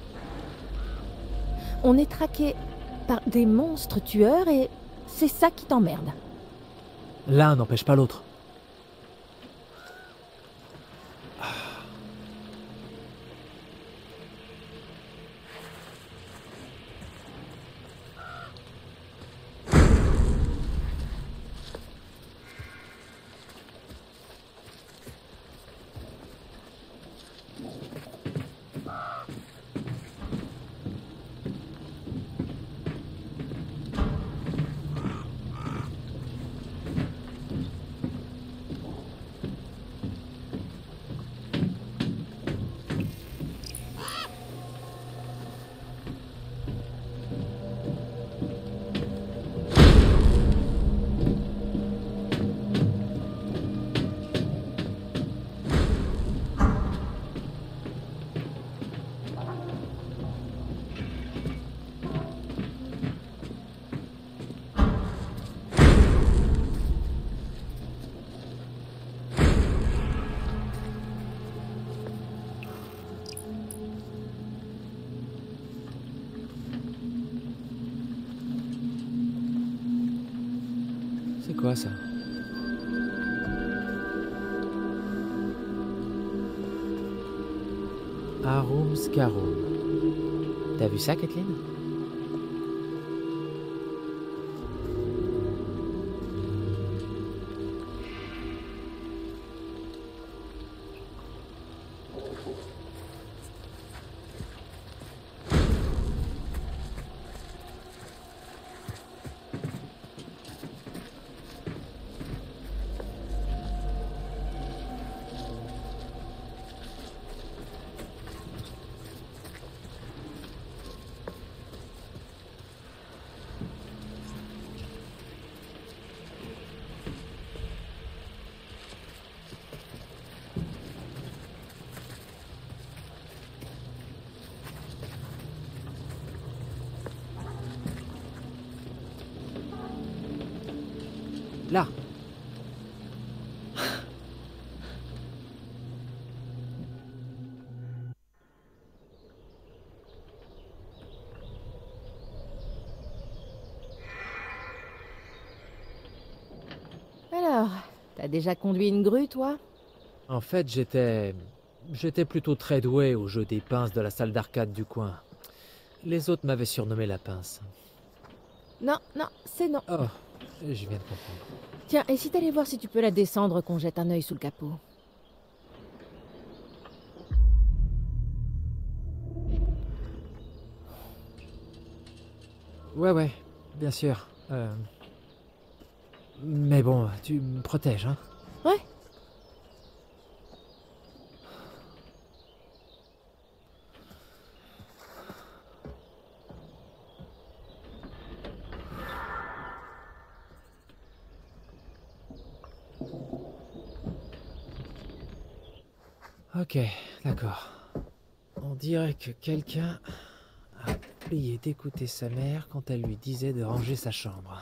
On est traqué par des monstres tueurs et c'est ça qui t'emmerde. L'un n'empêche pas l'autre. C'est quoi ça? Arum Scarum. T'as vu ça, Kathleen? Là. Alors, t'as déjà conduit une grue, toi? En fait, j'étais... J'étais plutôt très doué au jeu des pinces de la salle d'arcade du coin. Les autres m'avaient surnommé la pince. Non, non, c'est non. Oh, je viens de comprendre. Tiens, et si t'allais voir si tu peux la descendre, qu'on jette un œil sous le capot? Ouais, ouais, bien sûr. Euh... Mais bon, tu me protèges, hein? Ouais. Ok, d'accord. On dirait que quelqu'un a oublié d'écouter sa mère quand elle lui disait de ranger sa chambre.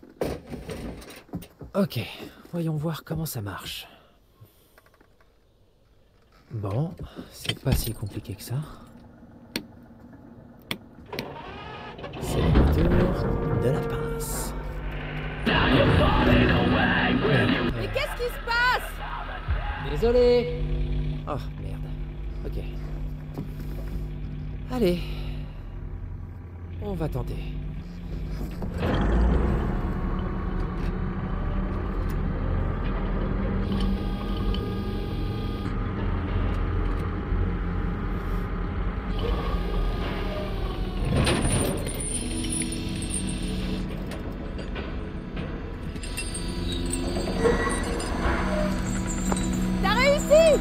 Ok, voyons voir comment ça marche. Bon, c'est pas si compliqué que ça. C'est le tour de la pince. Mais qu'est-ce qui se passe? Désolé. Oh, merde. Ok. Allez. On va tenter. T'as réussi!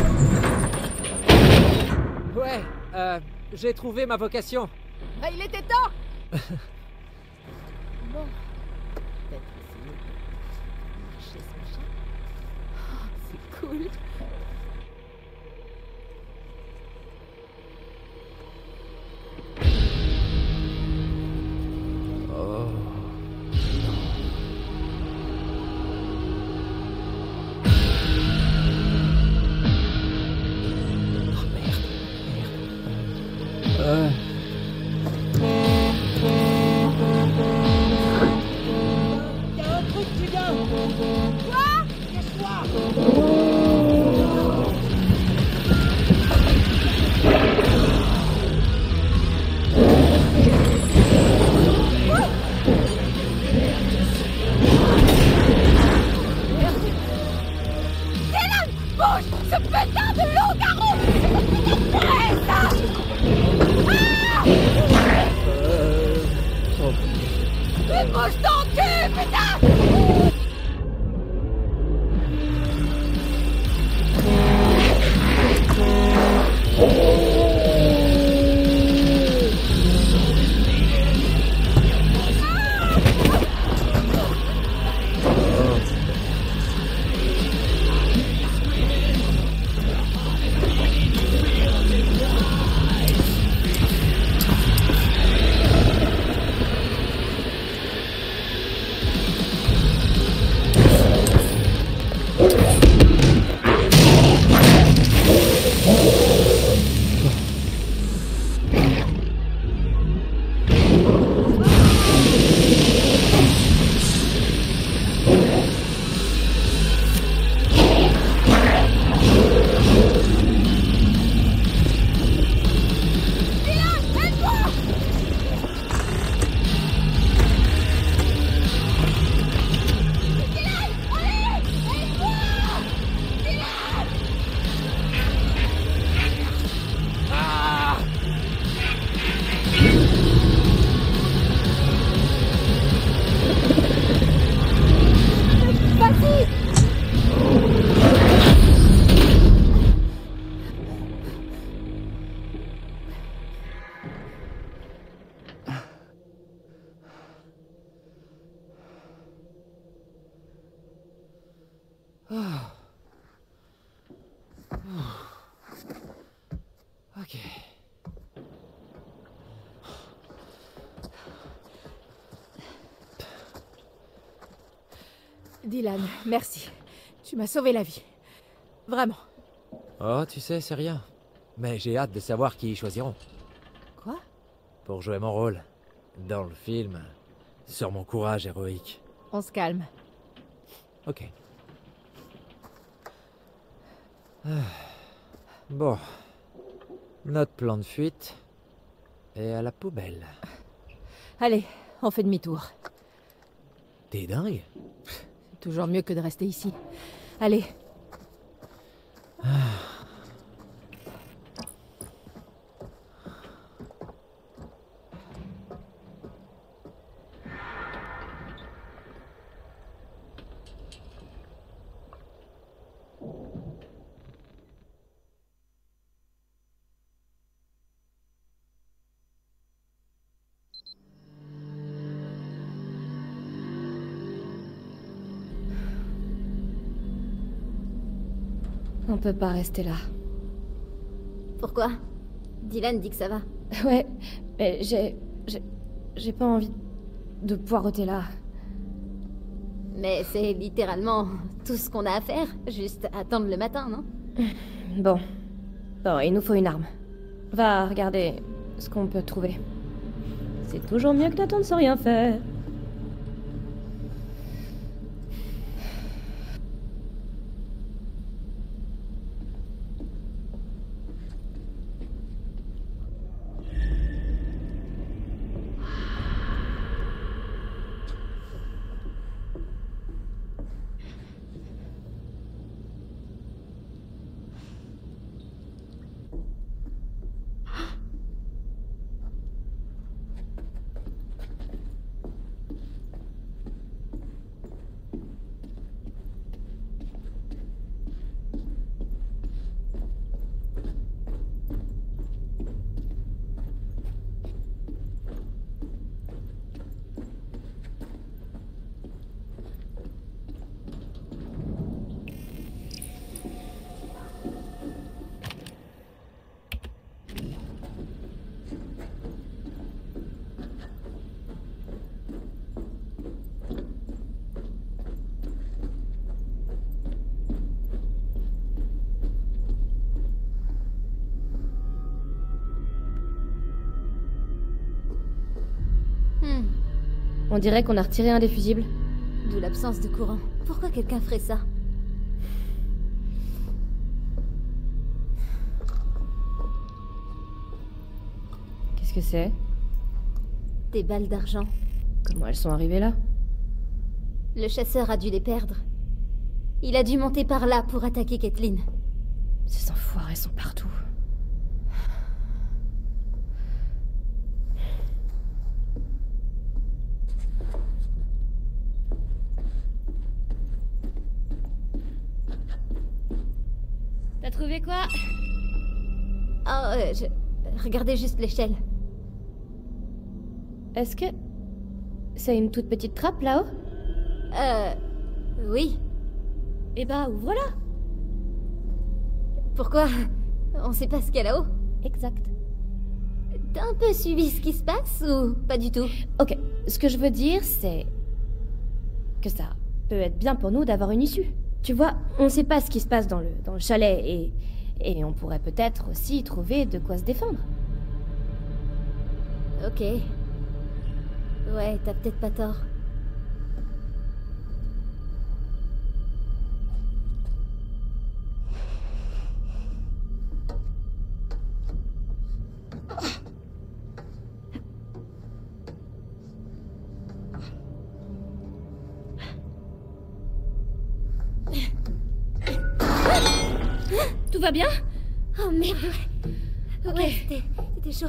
Ouais, euh, j'ai trouvé ma vocation. Bah, il était temps! Bon. Peut-être essayer de marcher ce machin. Oh, c'est cool. Oh. Euh... Y'a un truc qui vient. Quoi? Cache-toi. Dylan! Bouge! Ce putain de loup-garou! Ouais, ça! Ah! Mais bouge ton cul, putain! Ok. Dylan, merci. Tu m'as sauvé la vie. Vraiment. Oh, tu sais, c'est rien. Mais j'ai hâte de savoir qui ils choisiront. Quoi? Pour jouer mon rôle. Dans le film. Sur mon courage héroïque. On se calme. Ok. Ah. Bon. Notre plan de fuite est à la poubelle. Allez, on fait demi-tour. T'es dingue? C'est toujours mieux que de rester ici. Allez. Ah. On peut pas rester là. Pourquoi? Dylan dit que ça va. Ouais, mais j'ai... j'ai... j'ai pas envie de poireauter là. Mais c'est littéralement tout ce qu'on a à faire, juste attendre le matin, non? Bon. Bon, il nous faut une arme. Va regarder ce qu'on peut trouver. C'est toujours mieux que d'attendre sans rien faire. On dirait qu'on a retiré un des fusibles. D'où l'absence de courant. Pourquoi quelqu'un ferait ça? Qu'est-ce que c'est? Des balles d'argent. Comment elles sont arrivées là? Le chasseur a dû les perdre. Il a dû monter par là pour attaquer Kathleen. Ces enfoirés sont partout. T'as trouvé quoi? Oh, euh, je... Regardez juste l'échelle. Est-ce que... c'est une toute petite trappe là-haut? Euh... Oui. Eh bah, ouvre-la. Pourquoi? On sait pas ce qu'il y a là-haut? Exact. T'as un peu suivi ce qui se passe ou pas du tout? Ok, ce que je veux dire, c'est... que ça peut être bien pour nous d'avoir une issue. Tu vois, on sait pas ce qui se passe dans le, dans le chalet et... et on pourrait peut-être aussi trouver de quoi se défendre. Ok. Ouais, t'as peut-être pas tort. Tout va bien? Oh merde, ouais. Ok, c'était... c'était chaud.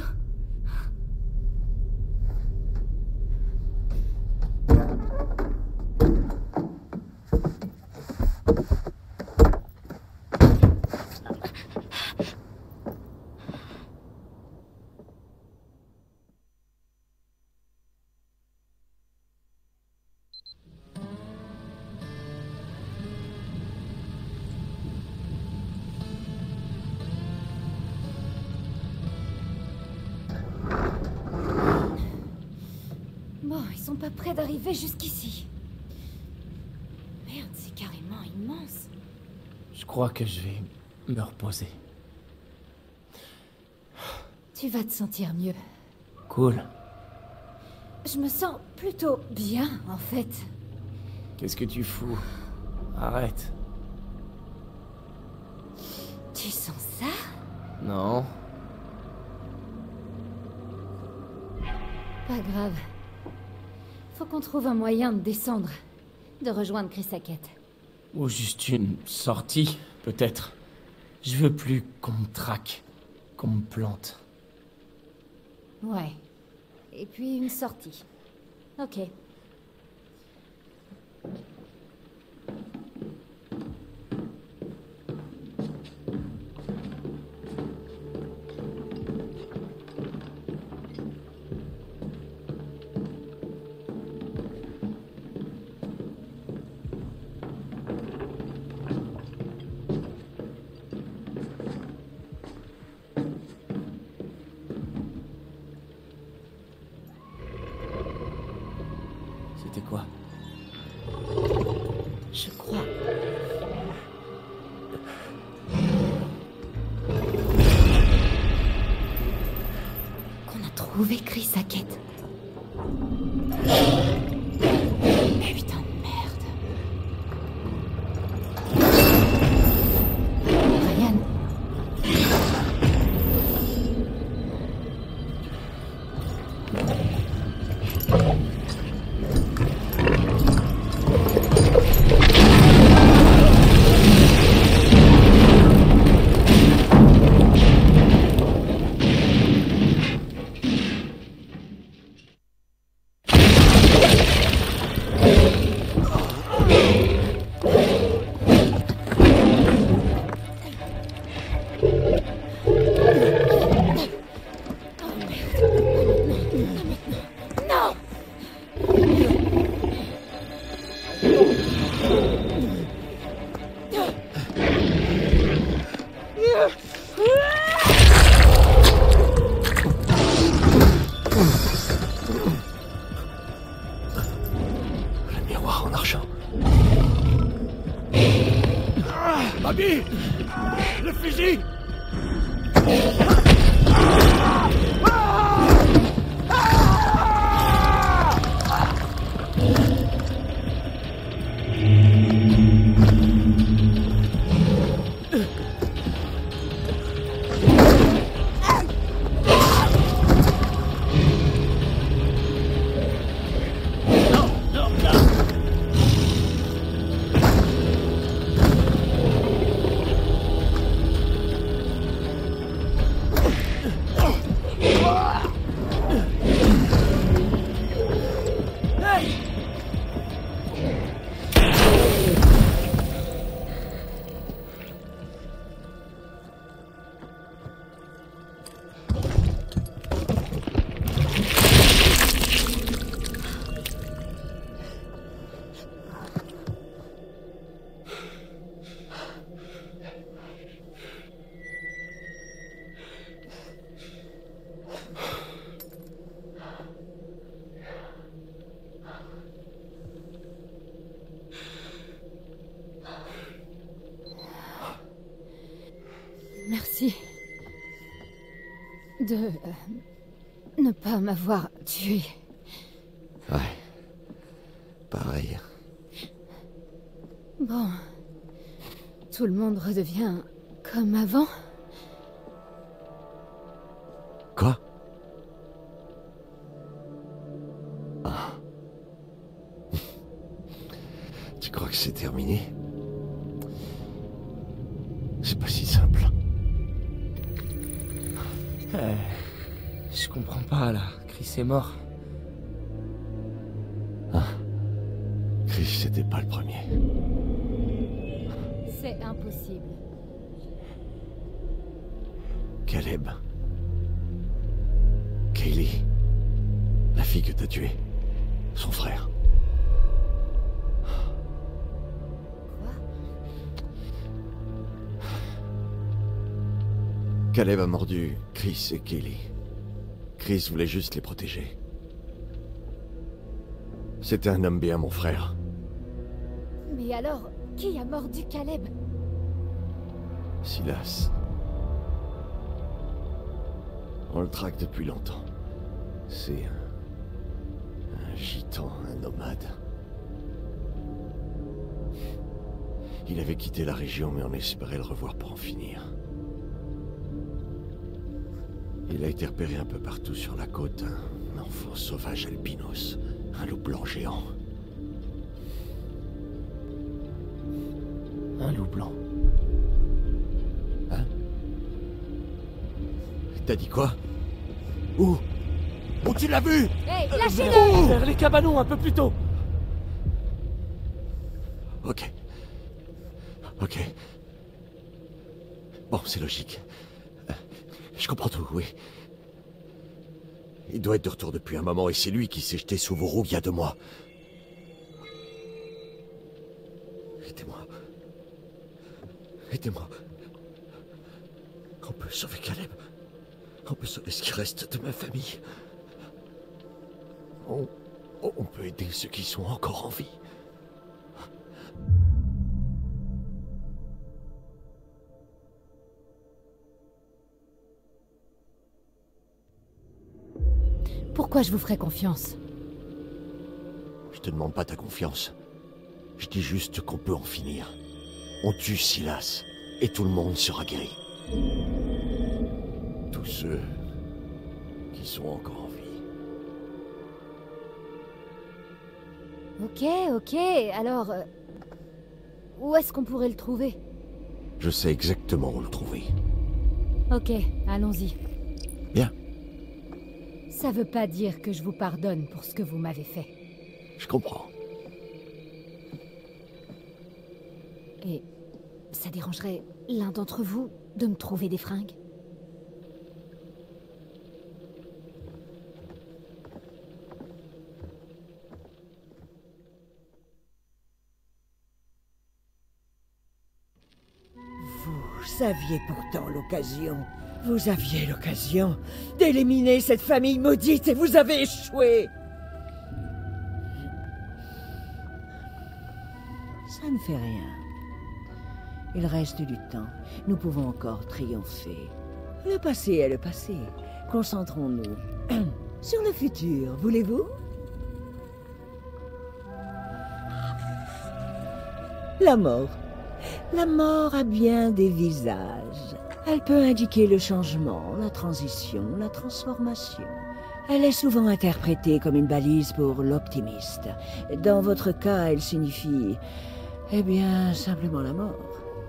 Bon, ils sont pas prêts d'arriver jusqu'ici. Merde, c'est carrément immense. Je crois que je vais me reposer. Tu vas te sentir mieux. Cool. Je me sens plutôt bien, en fait. Qu'est-ce que tu fous? Arrête. Tu sens ça? Non. Pas grave. Faut qu'on trouve un moyen de descendre. De rejoindre Chris Hackett. Ou juste une sortie, peut-être. Je veux plus qu'on me traque, qu'on me plante. Ouais. Et puis une sortie. Ok. c'était quoi? Je crois. Qu'on a trouvé Chris Hackett. Putain de merde. Ryan. Abby! Le fusil! Merci de euh, ne pas m'avoir tué. Ouais. Pareil. Bon. Tout le monde redevient comme avant. Quoi? Ah. Tu crois que c'est terminé? C'est pas si simple. Euh, je comprends pas là. Chris est mort. Ah. Chris, c'était pas le premier. C'est impossible. Caleb. Kaylee. La fille que t'as tuée. Son frère. Caleb a mordu Chris et Kaylee. Chris voulait juste les protéger. C'était un homme bien, mon frère. Mais alors, qui a mordu Caleb? Silas. On le traque depuis longtemps. C'est un... un gitan, un nomade. Il avait quitté la région, mais on espérait le revoir pour en finir. Il a été repéré un peu partout sur la côte, un enfant sauvage albinos, un loup blanc géant. Un loup blanc. Hein? T'as dit quoi? Où? Où tu l'as vu? Hey, Euh, lâchez-le! vers, vers les cabanons, un peu plus tôt. Ok. Ok. Bon, c'est logique. Euh, Je comprends tout, oui. Il doit être de retour depuis un moment et c'est lui qui s'est jeté sous vos roues il y a deux mois. Aidez-moi. Aidez-moi. On peut sauver Caleb. On peut sauver ce qui reste de ma famille. On, On peut aider ceux qui sont encore en vie. Pourquoi je vous ferais confiance? Je te demande pas ta confiance. Je dis juste qu'on peut en finir. On tue Silas, et tout le monde sera guéri. Tous ceux qui sont encore en vie. Ok, ok, alors... euh, où est-ce qu'on pourrait le trouver? Je sais exactement où le trouver. Ok, allons-y. Bien. Ça veut pas dire que je vous pardonne pour ce que vous m'avez fait. Je comprends. Et ça dérangerait l'un d'entre vous de me trouver des fringues? Vous aviez pourtant l'occasion. Vous aviez l'occasion d'éliminer cette famille maudite et vous avez échoué. Ça ne fait rien. Il reste du temps. Nous pouvons encore triompher. Le passé est le passé. Concentrons-nous sur le futur, voulez-vous? La mort. La mort a bien des visages. Elle peut indiquer le changement, la transition, la transformation. Elle est souvent interprétée comme une balise pour l'optimiste. Dans votre cas, elle signifie... Eh bien, simplement la mort.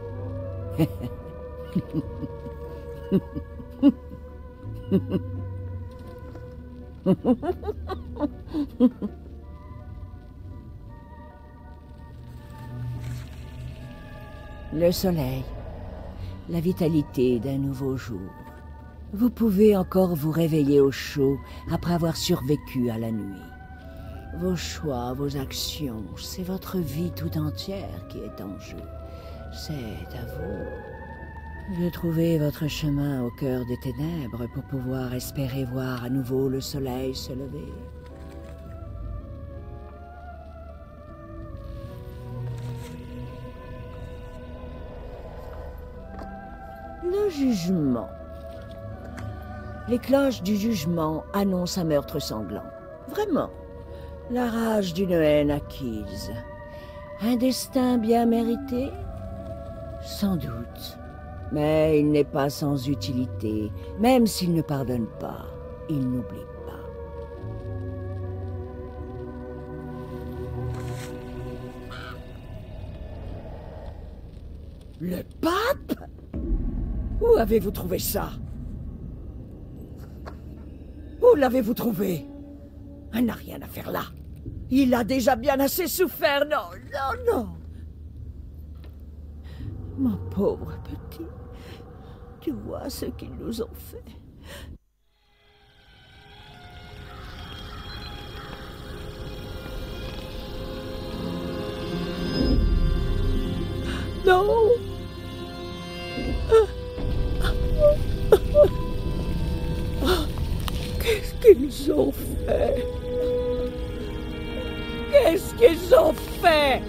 Le soleil, la vitalité d'un nouveau jour. Vous pouvez encore vous réveiller au chaud après avoir survécu à la nuit. Vos choix, vos actions, c'est votre vie tout entière qui est en jeu. C'est à vous de trouver votre chemin au cœur des ténèbres pour pouvoir espérer voir à nouveau le soleil se lever. Le jugement. Les cloches du jugement annoncent un meurtre sanglant. Vraiment. La rage d'une haine acquise. Un destin bien mérité? Sans doute. Mais il n'est pas sans utilité. Même s'il ne pardonne pas, il n'oublie pas. Le pape? Où avez-vous trouvé ça? Où l'avez-vous trouvé? Elle n'a rien à faire là. Il a déjà bien assez souffert. Non, non, non. Mon pauvre petit, tu vois ce qu'ils nous ont fait. Non. Qu'est-ce qu'ils ont fait? Qu'est-ce qu'ils ont fait?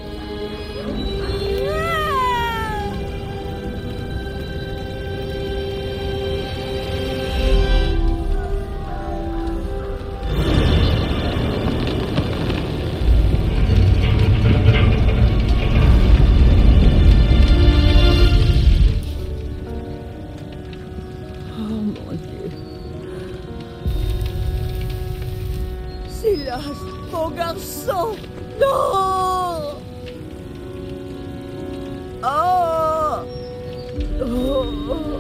Oh mon Dieu. Silas, mon garçon! Non! Oh! Oh!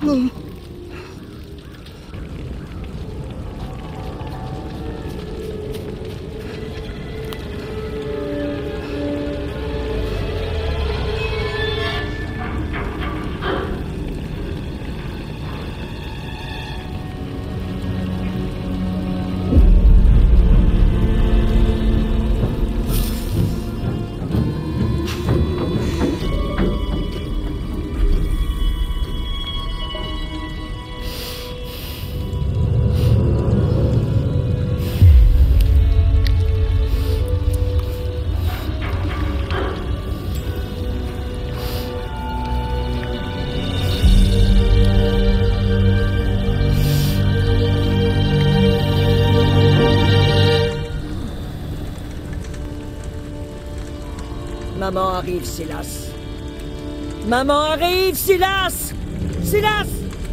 Maman arrive, Silas. Maman arrive, Silas! Silas!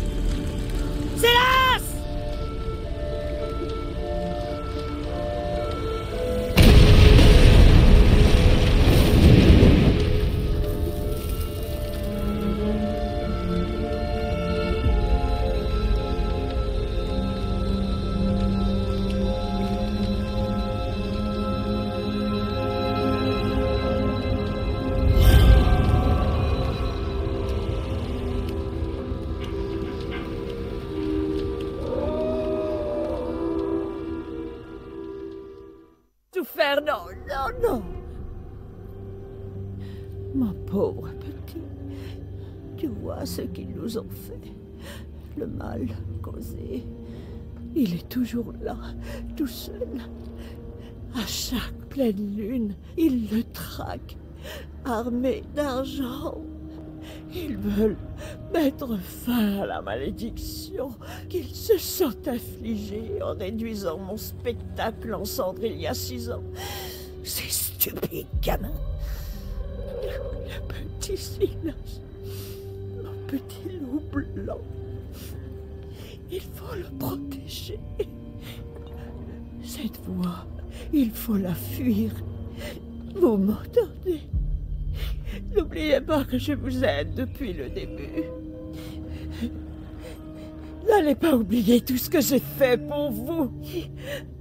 Silas! Tout faire, non, non, non. Mon pauvre petit, tu vois ce qu'ils nous ont fait. Le mal causé. Il est toujours là, tout seul. À chaque pleine lune, il le traque, armé d'argent. Ils veulent mettre fin à la malédiction qu'ils se sont infligée en réduisant mon spectacle en cendres il y a six ans. Ces stupides gamins. Le petit Silas, mon petit loup blanc. Il faut le protéger. Cette voix, il faut la fuir. Vous m'entendez? N'oubliez pas que je vous aide depuis le début. N'allez pas oublier tout ce que j'ai fait pour vous.